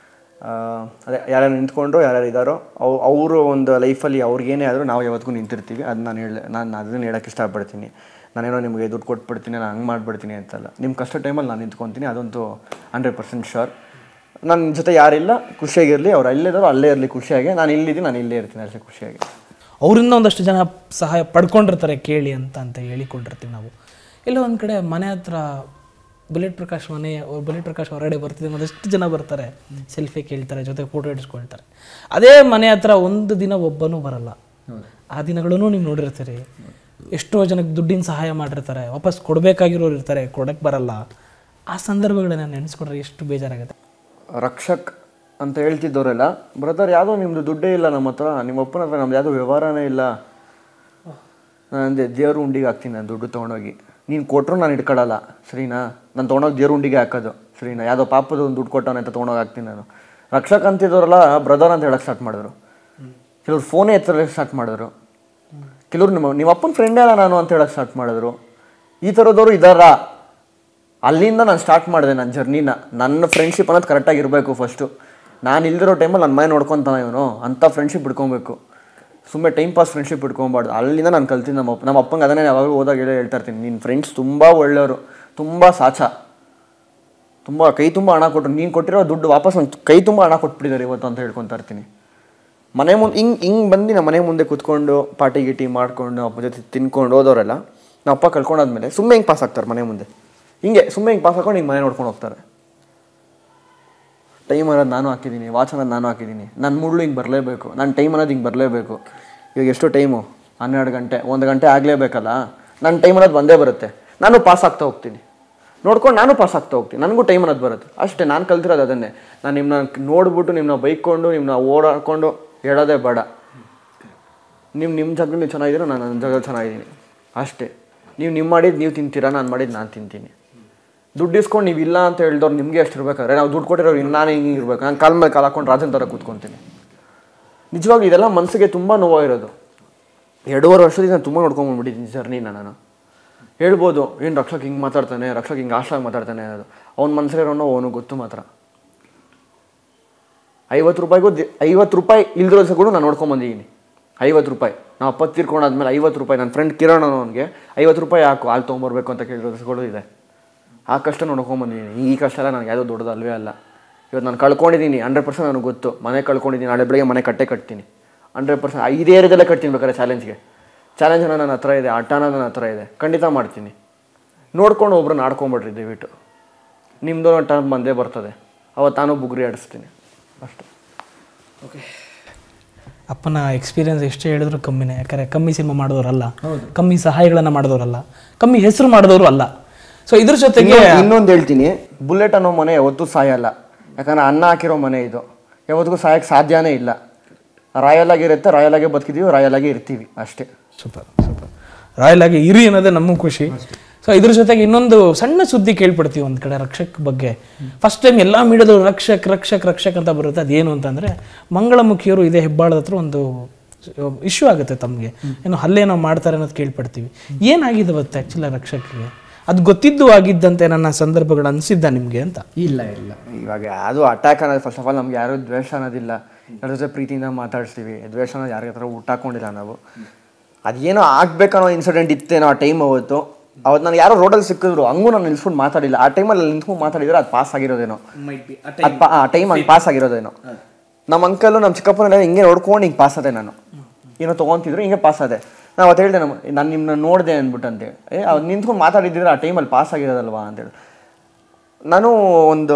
ಅದೇ ಯಾರ್ಯಾರು ನಿಂತ್ಕೊಂಡ್ರು, ಯಾರ್ಯಾರು ಇದ್ದಾರೋ ಅವರು ಒಂದು ಲೈಫಲ್ಲಿ ಅವ್ರಿಗೇನೇ ಆದರೂ ನಾವು ಯಾವತ್ತಿಗೂ ನಿಂತಿರ್ತೀವಿ. ಅದು ನಾನು ಅದನ್ನು ಹೇಳೋಕ್ಕೆ ಇಷ್ಟಪಡ್ತೀನಿ. ನಾನೇನೋ ನಿಮಗೆ ದುಡ್ಡು ಕೊಟ್ಬಿಡ್ತೀನಿ, ನಾನು ಹಂಗೆ ಮಾಡಿಬಿಡ್ತೀನಿ ಅಂತಲ್ಲ. ನಿಮ್ಮ ಕಷ್ಟ ಟೈಮಲ್ಲಿ ನಾನು ನಿಂತ್ಕೊತೀನಿ, ಅದಂತೂ 100% ಶೋರ್. ನನ್ನ ಜೊತೆ ಯಾರಿಲ್ಲ ಖುಷಿಯಾಗಿರಲಿ, ಅವ್ರು ಅಲ್ಲಿದ್ದಾರೋ ಅಲ್ಲೇ ಇರಲಿ ಖುಷಿಯಾಗಿ. ನಾನು ಇಲ್ಲಿದ್ದೀನಿ, ನಾನು ಇಲ್ಲೇ ಇರ್ತೀನಿ ಅಷ್ಟೇ ಖುಷಿಯಾಗಿ. ಅವರಿಂದ ಒಂದಷ್ಟು ಜನ ಸಹಾಯ ಪಡ್ಕೊಂಡಿರ್ತಾರೆ ಕೇಳಿ ಅಂತ ಹೇಳಿಕೊಂಡಿರ್ತೀವಿ ನಾವು. ಎಲ್ಲೋ ಒಂದು ಕಡೆ ಮನೆ ಹತ್ರ ಬುಲೆಟ್ ಪ್ರಕಾಶ್ ಹೊರಗಡೆ ಬರ್ತಿದ್ದೆ, ಒಂದಷ್ಟು ಜನ ಬರ್ತಾರೆ, ಸೆಲ್ಫಿ ಕೇಳ್ತಾರೆ, ಜೊತೆ ಫೋಟೋ ಇಡಿಸ್ಕೊಳ್ತಾರೆ. ಅದೇ ಮನೆ ಹತ್ರ ಒಂದು ದಿನ ಒಬ್ಬನೂ ಬರಲ್ಲ. ಆ ದಿನಗಳೂ ನೀವು ನೋಡಿರ್ತೀರಿ. ಎಷ್ಟೋ ಜನಕ್ಕೆ ದುಡ್ಡಿನ ಸಹಾಯ ಮಾಡಿರ್ತಾರೆ, ವಾಪಸ್ ಕೊಡಬೇಕಾಗಿರೋರು ಇರ್ತಾರೆ, ಕೊಡೋಕ್ಕೆ ಬರಲ್ಲ. ಆ ಸಂದರ್ಭಗಳನ್ನ ನೆನೆಸ್ಕೊಂಡ್ರೆ ಎಷ್ಟು ಬೇಜಾರಾಗುತ್ತೆ. ರಕ್ಷಕ್ ಅಂತ ಹೇಳ್ತಿದ್ದವರೆಲ್ಲ, ಬ್ರದರ್ ಯಾವುದೋ ನಿಮ್ಮದು ದುಡ್ಡೇ ಇಲ್ಲ ನಮ್ಮ ಹತ್ರ, ನಿಮ್ಮ ಅಪ್ಪನ ಹತ್ರ ನಮ್ದು ಯಾವುದೋ ವ್ಯವಹಾರನೇ ಇಲ್ಲ. ನಾನು ಅಂದೆ, ದೇವ್ರ ಉಂಡಿಗೆ ಹಾಕ್ತೀನಿ ನಾನು ದುಡ್ಡು ತೊಗೊಂಡೋಗಿ, ನೀನು ಕೊಟ್ಟರು ನಾನು ಇಟ್ಕೊಳ್ಳಲ್ಲ, ಸರಿನಾ? ನಾನು ತೊಗೊಂಡೋಗಿ ದೇವ್ರ ಉಂಡಿಗೆ ಹಾಕೋದು, ಸರಿನಾ? ಯಾವುದೋ ಪಾಪದ ಒಂದು ದುಡ್ಡು ಕೊಟ್ಟವನೆ ಅಂತ ತೊಗೊಂಡೋಗಿ ಹಾಕ್ತೀನಿ ನಾನು. ರಕ್ಷಕ್ ಅಂತಿದ್ದವರೆಲ್ಲ ಬ್ರದರ್ ಅಂತ ಹೇಳಕ್ಕೆ ಸ್ಟಾರ್ಟ್ ಮಾಡಿದ್ರು. ಕೆಲವ್ರು ಫೋನೇ ಎತ್ತರಕ್ಕೆ ಸ್ಟಾರ್ಟ್ ಮಾಡಿದ್ರು. ಕೆಲವ್ರು ನಿಮ್ಮ ಅಪ್ಪನ ಫ್ರೆಂಡೇ ಅಲ್ಲ ನಾನು ಅಂತ ಹೇಳಕ್ಕೆ ಸ್ಟಾರ್ಟ್ ಮಾಡಿದ್ರು. ಈ ಥರದವರು ಇದ್ದಾರಾ? ಅಲ್ಲಿಂದ ನಾನು ಸ್ಟಾರ್ಟ್ ಮಾಡಿದೆ ನನ್ನ ಜರ್ನಿನ. ನನ್ನ ಫ್ರೆಂಡ್ಶಿಪ್ ಅನ್ನೋದು ಕರೆಕ್ಟಾಗಿರಬೇಕು ಫಸ್ಟು. ನಾನು ಇಲ್ದಿರೋ ಟೈಮಲ್ಲಿ ನನ್ನ ಮನೆ ನೋಡ್ಕೊತಾನೆ ಇವನು ಅಂಥ ಫ್ರೆಂಡ್ಶಿಪ್ ಇಟ್ಕೊಬೇಕು. ಸುಮ್ಮನೆ ಟೈಮ್ ಪಾಸ್ ಫ್ರೆಂಡ್ಶಿಪ್ ಇಟ್ಕೊಬಾರ್ದು. ಅಲ್ಲಿಂದ ನಾನು ಕಲ್ತೀನಿ. ನಮ್ಮ ಅಪ್ಪಂಗೆ ಅದನ್ನೇ ಯಾವಾಗಲೂ ಹೋದಾಗ ಹೇಳ್ತಾ ಇರ್ತೀನಿ, ನಿನ್ನ ಫ್ರೆಂಡ್ಸ್ ತುಂಬ ಒಳ್ಳೆಯವರು, ತುಂಬ ಸಾಚ, ತುಂಬ ಕೈ ತುಂಬ ಹಣ ಕೊಟ್ಟರು, ನೀನು ಕೊಟ್ಟಿರೋ ದುಡ್ಡು ವಾಪಸ್ ಒಂದು ಕೈ ತುಂಬ ಹಣ ಕೊಟ್ಬಿಟ್ಟಿದ್ದಾರೆ ಇವತ್ತು ಅಂತ ಹೇಳ್ಕೊತಾ ಇರ್ತೀನಿ. ಮನೆ ಮುಂದೆ ಹಿಂಗೆ ಬಂದು ನಮ್ಮ ಮನೆ ಮುಂದೆ ಕೂತ್ಕೊಂಡು ಪಾರ್ಟಿ ಗೀಟಿ ಮಾಡ್ಕೊಂಡು ಅಪ್ಪ ಜೊತೆ ತಿನ್ಕೊಂಡು ಹೋದವರೆಲ್ಲ ನಮ್ಮ ಅಪ್ಪ ಕಳ್ಕೊಂಡಾದ್ಮೇಲೆ ಸುಮ್ಮನೆ ಹಿಂಗೆ ಪಾಸ್ ಆಗ್ತಾರೆ ಮನೆ ಮುಂದೆ. ಹಿಂಗೆ ಪಾಸ್ ಹಾಕೊಂಡು ಹಿಂಗೆ ಮನೆ ನೋಡ್ಕೊಂಡು ಹೋಗ್ತಾರೆ. ಟೈಮ್ ಅನ್ನೋದು ನಾನು ಹಾಕಿದ್ದೀನಿ, ವಾಚ್ ಅನ್ನೋದು ನಾನು ಹಾಕಿದ್ದೀನಿ, ನನ್ನ ಮುಳ್ಳು ಹಿಂಗೆ ಬರಲೇಬೇಕು, ನನ್ನ ಟೈಮ್ ಅನ್ನೋದು ಹಿಂಗೆ ಬರಲೇಬೇಕು. ಇವಾಗ ಎಷ್ಟು ಟೈಮು? 12 ಗಂಟೆ, 1 ಗಂಟೆ ಆಗಲೇಬೇಕಲ್ಲ. ನನ್ನ ಟೈಮ್ ಅನ್ನೋದು ಬಂದೇ ಬರುತ್ತೆ. ನಾನು ಪಾಸ್ ಆಗ್ತಾ ಹೋಗ್ತೀನಿ, ನೋಡ್ಕೊಂಡು ನಾನು ಪಾಸ್ ಆಗ್ತಾ ಹೋಗ್ತೀನಿ, ನನಗೂ ಟೈಮ್ ಅನ್ನೋದು ಬರುತ್ತೆ. ಅಷ್ಟೇ ನಾನು ಕಲ್ತಿರೋದು ಅದನ್ನೇ. ನಾನು ನಿಮ್ಮನ್ನ ನೋಡ್ಬಿಟ್ಟು ನಿಮ್ಮನ್ನ ಬೈಕೊಂಡು ನಿಮ್ಮನ್ನ ಓಡಾಡ್ಕೊಂಡು ಹೇಳೋದೇ ಬೇಡ. ನಿಮ್ಮ ಜಾಗದಲ್ಲಿ ನೀವು ಚೆನ್ನಾಗಿದ್ದೀರೋ, ನಾನು ನನ್ನ ಜಾಗದಲ್ಲಿ ಚೆನ್ನಾಗಿದ್ದೀನಿ ಅಷ್ಟೇ. ನೀವು ಮಾಡಿದ್ದು ನೀವು ತಿಂತೀರಾ, ನಾನು ಮಾಡಿದ್ದು ನಾನು ತಿಂತೀನಿ. ದುಡ್ಡು ಇಸ್ಕೊಂಡು ನೀವು ಇಲ್ಲ ಅಂತ ಹೇಳಿದವ್ರು ನಿಮಗೆ ಎಷ್ಟು ಇರ್ಬೇಕಾದ್ರೆ, ನಾವು ದುಡ್ಡು ಕೊಟ್ಟಿರೋರು ನಾನು ಹಿಂಗೆ ಇರ್ಬೇಕು. ನಾನು ಕಾಲ ಮೇಲೆ ಕಾಲು ಹಾಕೊಂಡು ರಾಜನ್ ಥರ ಕೂತ್ಕೊತೀನಿ. ನಿಜವಾಗ್ಲೂ ಇದೆಲ್ಲ ಮನಸ್ಸಿಗೆ ತುಂಬ ನೋವಾಗಿರೋದು. 2.5 ವರ್ಷದಿಂದ ತುಂಬ ನೋಡ್ಕೊಂಡ್ಬಂದ್ಬಿಟ್ಟಿದ್ದೀನಿ ಜರ್ನಿನ. ನಾನು ಹೇಳ್ಬೋದು, ಏನು ರಕ್ಷಕ್ ಹಿಂಗೆ ಮಾತಾಡ್ತಾನೆ, ರಕ್ಷಕ್ ಹಿಂಗೆ ಆಶಾಗಿ ಮಾತಾಡ್ತಾನೆ ಅನ್ನೋದು. ಅವ್ನ ಮನಸ್ಸಲ್ಲಿರೋನೋ ಅವನು ಗೊತ್ತು ಮಾತ್ರ. 50 ರೂಪಾಯಿ ಇಲ್ದಿರೋ ಕೂಡ ನಾನು ನೋಡ್ಕೊಂಬಂದಿದ್ದೀನಿ. 50 ರೂಪಾಯಿ ನಾವು ಅಪ್ಪ ತೀರ್ಕೊಂಡಾದ್ಮೇಲೆ 50 ರೂಪಾಯಿ ನನ್ನ ಫ್ರೆಂಡ್ ಕಿರಣ್ ಅವನಿಗೆ 50 ರೂಪಾಯಿ ಹಾಕು ಹಾಲು ತೊಗೊಂಬರ್ಬೇಕು ಅಂತ ಕೇಳಿರೋ ದಿವಸಗಳು ಇದೆ. ಆ ಕಷ್ಟ ನೋಡ್ಕೊಂಬಂದಿದ್ದೀನಿ. ಈ ಕಷ್ಟ ಎಲ್ಲ ನನಗೆ ಯಾವುದೋ ದೊಡ್ಡದು ಅಲ್ವೇ ಅಲ್ಲ. ಇವತ್ತು ನಾನು ಕಳ್ಕೊಂಡಿದ್ದೀನಿ 100% ನನಗೆ ಗೊತ್ತು. ಮನೆ ಕಳ್ಕೊಂಡಿದ್ದೀನಿ, ನಾಳೆ ಬೆಳಗ್ಗೆ ಮನೆ ಕಟ್ತೀನಿ 100%. 5 ಏರಿಯಾದಲ್ಲೇ ಕಟ್ತೀನಿ ಬೇಕಾದ್ರೆ. ಚಾಲೆಂಜ್ ನನ್ನ ಹತ್ರ ಇದೆ, ಆಟನ ನನ್ನ ಹತ್ರ ಇದೆ, ಖಂಡಿತ ಮಾಡ್ತೀನಿ. ನೋಡ್ಕೊಂಡು ಒಬ್ರನ್ನ ಆಡ್ಕೊಂಬಿಡ್ರಿ ದಯವಿಟ್ಟು. ನಿಮ್ಮದು ಟರ್ಮ್ ಬಂದೇ ಬರ್ತದೆ, ಅವತ್ತು ನಾನು ಬುಗ್ರಿ ಆಡಿಸ್ತೀನಿ ಅಷ್ಟೇ. ಓಕೆ, ಅಪ್ಪನ ಎಕ್ಸ್ಪೀರಿಯನ್ಸ್ ಎಷ್ಟೇ ಹೇಳಿದ್ರು ಕಮ್ಮಿನೇ. ಯಾಕಂದರೆ ಕಮ್ಮಿ ಸಿನಿಮಾ ಮಾಡಿದವರಲ್ಲ, ಕಮ್ಮಿ ಸಹಾಯಗಳನ್ನು ಮಾಡಿದವರಲ್ಲ, ಕಮ್ಮಿ ಹೆಸರು ಮಾಡಿದವರು ಅಲ್ಲ. ಸೊ ಇದ್ರ ಜೊತೆಗೆ ಇನ್ನೊಂದು ಹೇಳ್ತೀನಿ, ಬುಲೆಟ್ ಅನ್ನೋ ಮನೆ ಯಾವತ್ತೂ ಸಾಯಲ್ಲ. ಯಾಕಂದರೆ ಅನ್ನ ಹಾಕಿರೋ ಮನೆ ಇದು, ಯಾವತ್ತಿಗೂ ಸಾಯಕ್ಕೆ ಸಾಧ್ಯನೇ ಇಲ್ಲ. ರಾಯಲ್ ಆಗಿರುತ್ತೆ, ರಾಯಲ್ ಆಗೇ ಬದುಕಿದ್ದೀವಿ, ರಾಯಲ್ ಆಗೇ ಇರ್ತೀವಿ ಅಷ್ಟೇ. ಸೂಪರ್. ರಾಯಲ್ ಆಗಿ ಇರಿ ಅನ್ನೋದೇ ನಮ್ಮ ಖುಷಿ. ಸೊ ಇದ್ರ ಜೊತೆಗೆ ಇನ್ನೊಂದು ಸಣ್ಣ ಸುದ್ದಿ ಕೇಳ್ಪಡ್ತೀವಿ ಒಂದು ಕಡೆ ರಕ್ಷಕ್ ಬಗ್ಗೆ. ಫಸ್ಟ್ ಟೈಮ್ ಎಲ್ಲ ಮೀಡಿಯಾದವರು ರಕ್ಷಕ್ ಅಂತ ಬರುತ್ತೆ. ಅದೇನು ಅಂತಂದರೆ, ಮಂಗಳಮುಖಿಯವರು ಇದೇ ಹೆಬ್ಬಾಳದ ಹತ್ರ ಒಂದು ಇಶ್ಯೂ ಆಗುತ್ತೆ ತಮಗೆ, ಏನೋ ಹಲ್ಲೇನೋ ಮಾಡ್ತಾರೆ ಅನ್ನೋದು ಕೇಳ್ಪಡ್ತೀವಿ. ಏನಾಗಿದೆ ಅವತ್ತು ಆ್ಯಕ್ಚುಲಿ ರಕ್ಷಕ್ಗೆ? ಅದು ಗೊತ್ತಿದ್ದು ಆಗಿದ್ದಂತೆ ನನ್ನ ಸಂದರ್ಭಗಳು ಅನಿಸಿದ್ದ ನಿಮಗೆ ಅಂತ? ಇಲ್ಲ ಇವಾಗ ಅದು ಅಟ್ಯಾಕ್ ಅನ್ನೋದು ಫಸ್ಟ್ ಆಫ್ ಆಲ್ ನಮ್ಗೆ ಯಾರು ದ್ವೇಷ ಅನ್ನೋದಿಲ್ಲ. ಯಾರ ಜೊತೆ ಪ್ರೀತಿಯಿಂದ ಮಾತಾಡ್ತೀವಿ. ದ್ವೇಷ ಅನ್ನೋದು ಯಾರಿಗೆ ಹತ್ರ ಊಟ ಹಾಕೊಂಡಿಲ್ಲ ನಾವು. ಅದೇನೋ ಆಗ್ಬೇಕನ್ನೋ ಇನ್ಸಿಡೆಂಟ್ ಇತ್ತೇನೋ ಆ ಟೈಮ್. ಅವತ್ತು ನನಗೆ ಯಾರೋ ರೋಡಲ್ಲಿ ಸಿಕ್ಕಿದ್ರು, ಹಂಗೂ ನಾನು ನಿಲ್ಸ್ಕೊಂಡು ಮಾತಾಡಿಲ್ಲ. ಆ ಟೈಮಲ್ಲಿ ನಿಲ್ಸ್ಕೊಂಡು ಮಾತಾಡಿದ್ರೆ ಅದು ಪಾಸ್ ಆಗಿರೋದೇನೋ, ಆ ಟೈಮ್ ಅಲ್ಲಿ ಪಾಸ್ ಆಗಿರೋದೇನೋ. ನಮ್ಮ ಅಂಕಲು ನಮ್ಮ ಚಿಕ್ಕಪ್ಪನೆಲ್ಲ ಹಿಂಗೆ ನೋಡ್ಕೊಂಡು ಹಿಂಗೆ ಪಾಸ್ ಅದೇ. ನಾನು ಏನೋ ತೊಗೊತಿದ್ರು, ಹಿಂಗೆ ಪಾಸ್ ಅದೆ. ನಾನು ಅವತ್ತು ಹೇಳಿದೆ, ನಾನು ನಿಮ್ಮನ್ನ ನೋಡಿದೆ ಅಂದ್ಬಿಟ್ಟು ಅಂತೇಳಿ. ಅವ್ರು ನಿಂತ್ಕೊಂಡು ಮಾತಾಡಿದ್ದಿದ್ರೆ ಆ ಟೈಮಲ್ಲಿ ಪಾಸ್ ಆಗಿರೋದಲ್ವಾ ಅಂತೇಳಿ. ನಾನು ಒಂದು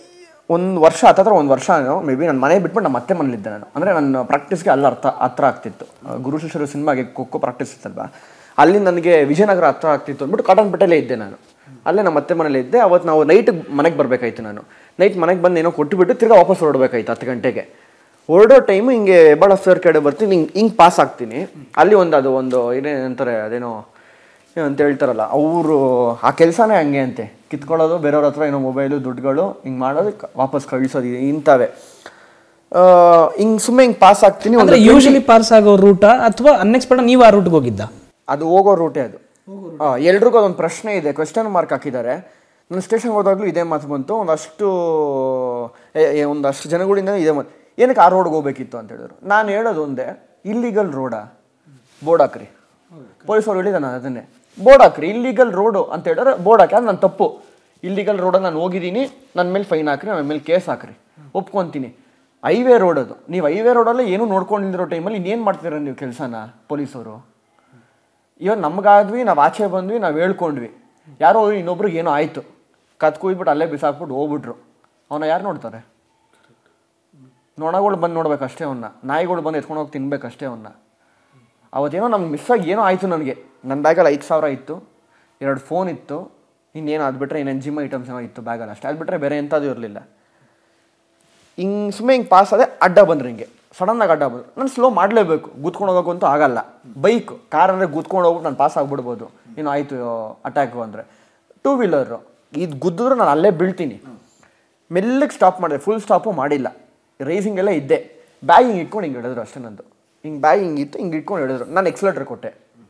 ವರ್ಷ ಹತ್ತಿರ 1 ವರ್ಷ ಮೇ ಬಿ ನನ್ನ ಮನೆ ಬಿಟ್ಬಿಟ್ಟು ನಮ್ಮ ಮತ್ತೆ ಮನೇಲಿದ್ದೆ ನಾನು. ಅಂದರೆ ನನ್ನ ಪ್ರಾಕ್ಟೀಸ್ಗೆ ಅಲ್ಲಿ ಹತ್ರ ಆಗ್ತಿತ್ತು. ಗುರು ಶಿಷ್ಯರು ಸಿನಿಮಾಗೆ ಖೋ ಪ್ರಾಕ್ಟೀಸ್ ಇತ್ತಲ್ವಾ, ಅಲ್ಲಿ ನನಗೆ ವಿಜಯನಗರ ಹತ್ರ ಆಗ್ತಿತ್ತು ಅಂದ್ಬಿಟ್ಟು ಕಾಟನ್ಪೇಟೆಲ್ಲೇ ಇದ್ದೆ ನಾನು. ಅಲ್ಲೇ ನಮ್ಮ ಮತ್ತೆ ಮನೇಲಿ ಇದ್ದೆ. ಅವತ್ತು ನಾವು ನೈಟ್ ಮನೆಗೆ ಬರಬೇಕಾಯ್ತು. ನಾನು ನೈಟ್ ಮನೆಗೆ ಬಂದು ಏನೋ ಕೊಟ್ಟುಬಿಟ್ಟು ತಿರ್ಗಾ ವಾಪಸ್ ಹೊರಡಬೇಕಾಯ್ತು 10 ಗಂಟೆಗೆ. ಹೊರಡೋ ಟೈಮು ಹಿಂಗೆ ಹೆಬ್ಬಾಳ ಫೇರ್ ಕಡೆ ಬರ್ತೀನಿ, ಹಿಂಗೆ ಪಾಸ್ ಆಗ್ತೀನಿ. ಅಲ್ಲಿ ಒಂದು ಏನೇನಂತಾರೆ, ಅದೇನೋ ಅಂತ ಹೇಳ್ತಾರಲ್ಲ ಅವರು, ಆ ಕೆಲಸನೇ ಹಂಗೆ ಅಂತೆ. ಕಿತ್ಕೊಳ್ಳೋದು, ಬೇರೆಯವ್ರ ಹತ್ರ ಏನೋ ಮೊಬೈಲು ದುಡ್ಡುಗಳು ಹಿಂಗೆ ಮಾಡೋದು, ವಾಪಸ್ ಕಳಿಸೋದು, ಇಂಥವೇ. ಹಿಂಗೆ ಸುಮ್ಮನೆ ಹಿಂಗೆ ಪಾಸ್ ಆಗ್ತೀನಿ. ಅಂದರೆ ಯೂಶಲಿ ಪಾಸ್ ಆಗೋ ರೂಟಾ ಅಥವಾ ಅನ್ಎಕ್ಸ್ಪೆಕ್ಟೆಡ್ ನೀವು ಆ ರೂಟ್ಗೆ ಹೋಗಿದ್ದ? ಅದು ಹೋಗೋ ರೂಟೇ ಅದು. ಎಲ್ರಿಗೂ ಅದೊಂದು ಪ್ರಶ್ನೆ ಇದೆ, ಕ್ವೆಶ್ಚನ್ ಮಾರ್ಕ್ ಹಾಕಿದ್ದಾರೆ. ನನ್ನ ಸ್ಟೇಷನ್ಗೆ ಹೋದಾಗಲೂ ಇದೇ ಮಾತು ಬಂತು. ಒಂದಷ್ಟು ಜನಗಳಿಂದ ಇದೇ ಮಾತು, ಏನಕ್ಕೆ ಆ ರೋಡ್ಗೆ ಹೋಗ್ಬೇಕಿತ್ತು ಅಂತ ಹೇಳಿದ್ರು. ನಾನು ಹೇಳೋದು ಒಂದೇ, ಇಲ್ಲಿಗಲ್ ರೋಡಾ, ಬೋರ್ಡ್ ಹಾಕ್ರಿ. ಪೊಲೀಸವ್ರು ಹೇಳಿದ ನಾನು ಅದನ್ನೇ, ಬೋರ್ಡ್ ಹಾಕ್ರಿ, ಇಲ್ಲಿಗಲ್ ರೋಡು ಅಂತ ಹೇಳಿದ್ರೆ ಬೋರ್ಡ್ ಹಾಕಿ. ಅದು ನನ್ನ ತಪ್ಪು. ಇಲ್ಲಿಗಲ್ ರೋಡಲ್ಲಿ ನಾನು ಹೋಗಿದ್ದೀನಿ, ನನ್ನ ಮೇಲೆ ಫೈನ್ ಹಾಕ್ರಿ, ನನ್ನ ಮೇಲೆ ಕೇಸ್ ಹಾಕ್ರಿ, ಒಪ್ಕೊತೀನಿ. ಹೈವೇ ರೋಡ್ ಅದು. ನೀವು ಹೈವೇ ರೋಡಲ್ಲೇ ಏನೂ ನೋಡ್ಕೊಂಡಿರೋ ಟೈಮಲ್ಲಿ ಇನ್ನೇನು ಮಾಡ್ತೀರ ನೀವು ಕೆಲಸನ ಪೊಲೀಸವರು? ಇವಾಗ ನಮಗಾದ್ವಿ, ನಾವು ಆಚೆ ಬಂದ್ವಿ, ನಾವು ಹೇಳ್ಕೊಂಡ್ವಿ, ಯಾರೋ ಇನ್ನೊಬ್ರಿಗೆ ಏನೋ ಆಯಿತು, ಕತ್ಕೊಯ್ಬಿಟ್ಟು ಅಲ್ಲೇ ಬಿಸಾಕ್ಬಿಟ್ಟು ಹೋಗ್ಬಿಟ್ರು. ಅವನ್ನ ಯಾರು ನೋಡ್ತಾರೆ? ನೊಣಗಳು ಬಂದು ನೋಡ್ಬೇಕಷ್ಟೇ ಅವನ್ನ, ನಾಯಿಗಳು ಬಂದು ಎತ್ಕೊಂಡು ಹೋಗಿ ತಿನ್ಬೇಕಷ್ಟೇ ಅವನ್ನ. ಅವತ್ತೇನೋ ನಮ್ಗೆ ಮಿಸ್ಸಾಗಿ ಏನೋ ಆಯಿತು. ನನಗೆ ನನ್ನ ಬ್ಯಾಗಲ್ಲಿ 5,000 ಇತ್ತು, 2 ಫೋನ್ ಇತ್ತು, ಇನ್ನೇನು ಅದು ಬಿಟ್ಟರೆ ಇನ್ನೇನು ಜಿಮ್ ಐಟಮ್ಸ್ ಏನೋ ಇತ್ತು ಬ್ಯಾಗಲ್ಲಿ, ಅಷ್ಟೇ. ಅದು ಬಿಟ್ಟರೆ ಬೇರೆ ಎಂಥದ್ದು ಇರಲಿಲ್ಲ. ಹಿಂಗೆ ಸುಮ್ಮನೆ ಹಿಂಗೆ ಪಾಸ್ ಆದೆ, ಅಡ್ಡ ಬಂದ್ರೆ ಹಿಂಗೆ ಸಡನ್ನಾಗಿ ಅಡ್ಡ ಬಂದರು. ನಾನು ಸ್ಲೋ ಮಾಡಲೇಬೇಕು, ಗುದ್ಕೊಂಡು ಹೋಗೋಕ್ಕಂತೂ ಆಗಲ್ಲ. ಬೈಕ್, ಕಾರ್ ಅಂದರೆ ಗುದ್ಕೊಂಡು ಹೋಗ್ಬಿಟ್ಟು ನಾನು ಪಾಸ್ ಆಗ್ಬಿಡ್ಬೋದು, ಏನೋ ಆಯಿತು ಅಟ್ಯಾಕು ಅಂದರೆ. 2 ವೀಲರು ಇದು ಗುದ್ದಿದ್ರೆ ನಾನು ಅಲ್ಲೇ ಬೀಳ್ತೀನಿ. ಮೆಲ್ಲಗೆ ಸ್ಟಾಪ್ ಮಾಡಿದೆ, ಫುಲ್ ಸ್ಟಾಪು ಮಾಡಿಲ್ಲ, ರೈಸಿಂಗೆಲ್ಲ ಇದ್ದೆ. ಬ್ಯಾಗ್ ಹಿಂಗೆ ಇಟ್ಕೊಂಡು ಹಿಂಗೆ ಹಿಡಿದ್ರು ಅಷ್ಟೇ. ನಂದು ಹಿಂಗೆ ಬ್ಯಾಗ್ ಹಿಂಗಿತ್ತು, ಹಿಂಗೆ ಇಟ್ಕೊಂಡು ಹಿಡಿದ್ರು. ನಾನು ಎಕ್ಸಲೇಟರ್ ಕೊಟ್ಟೆ,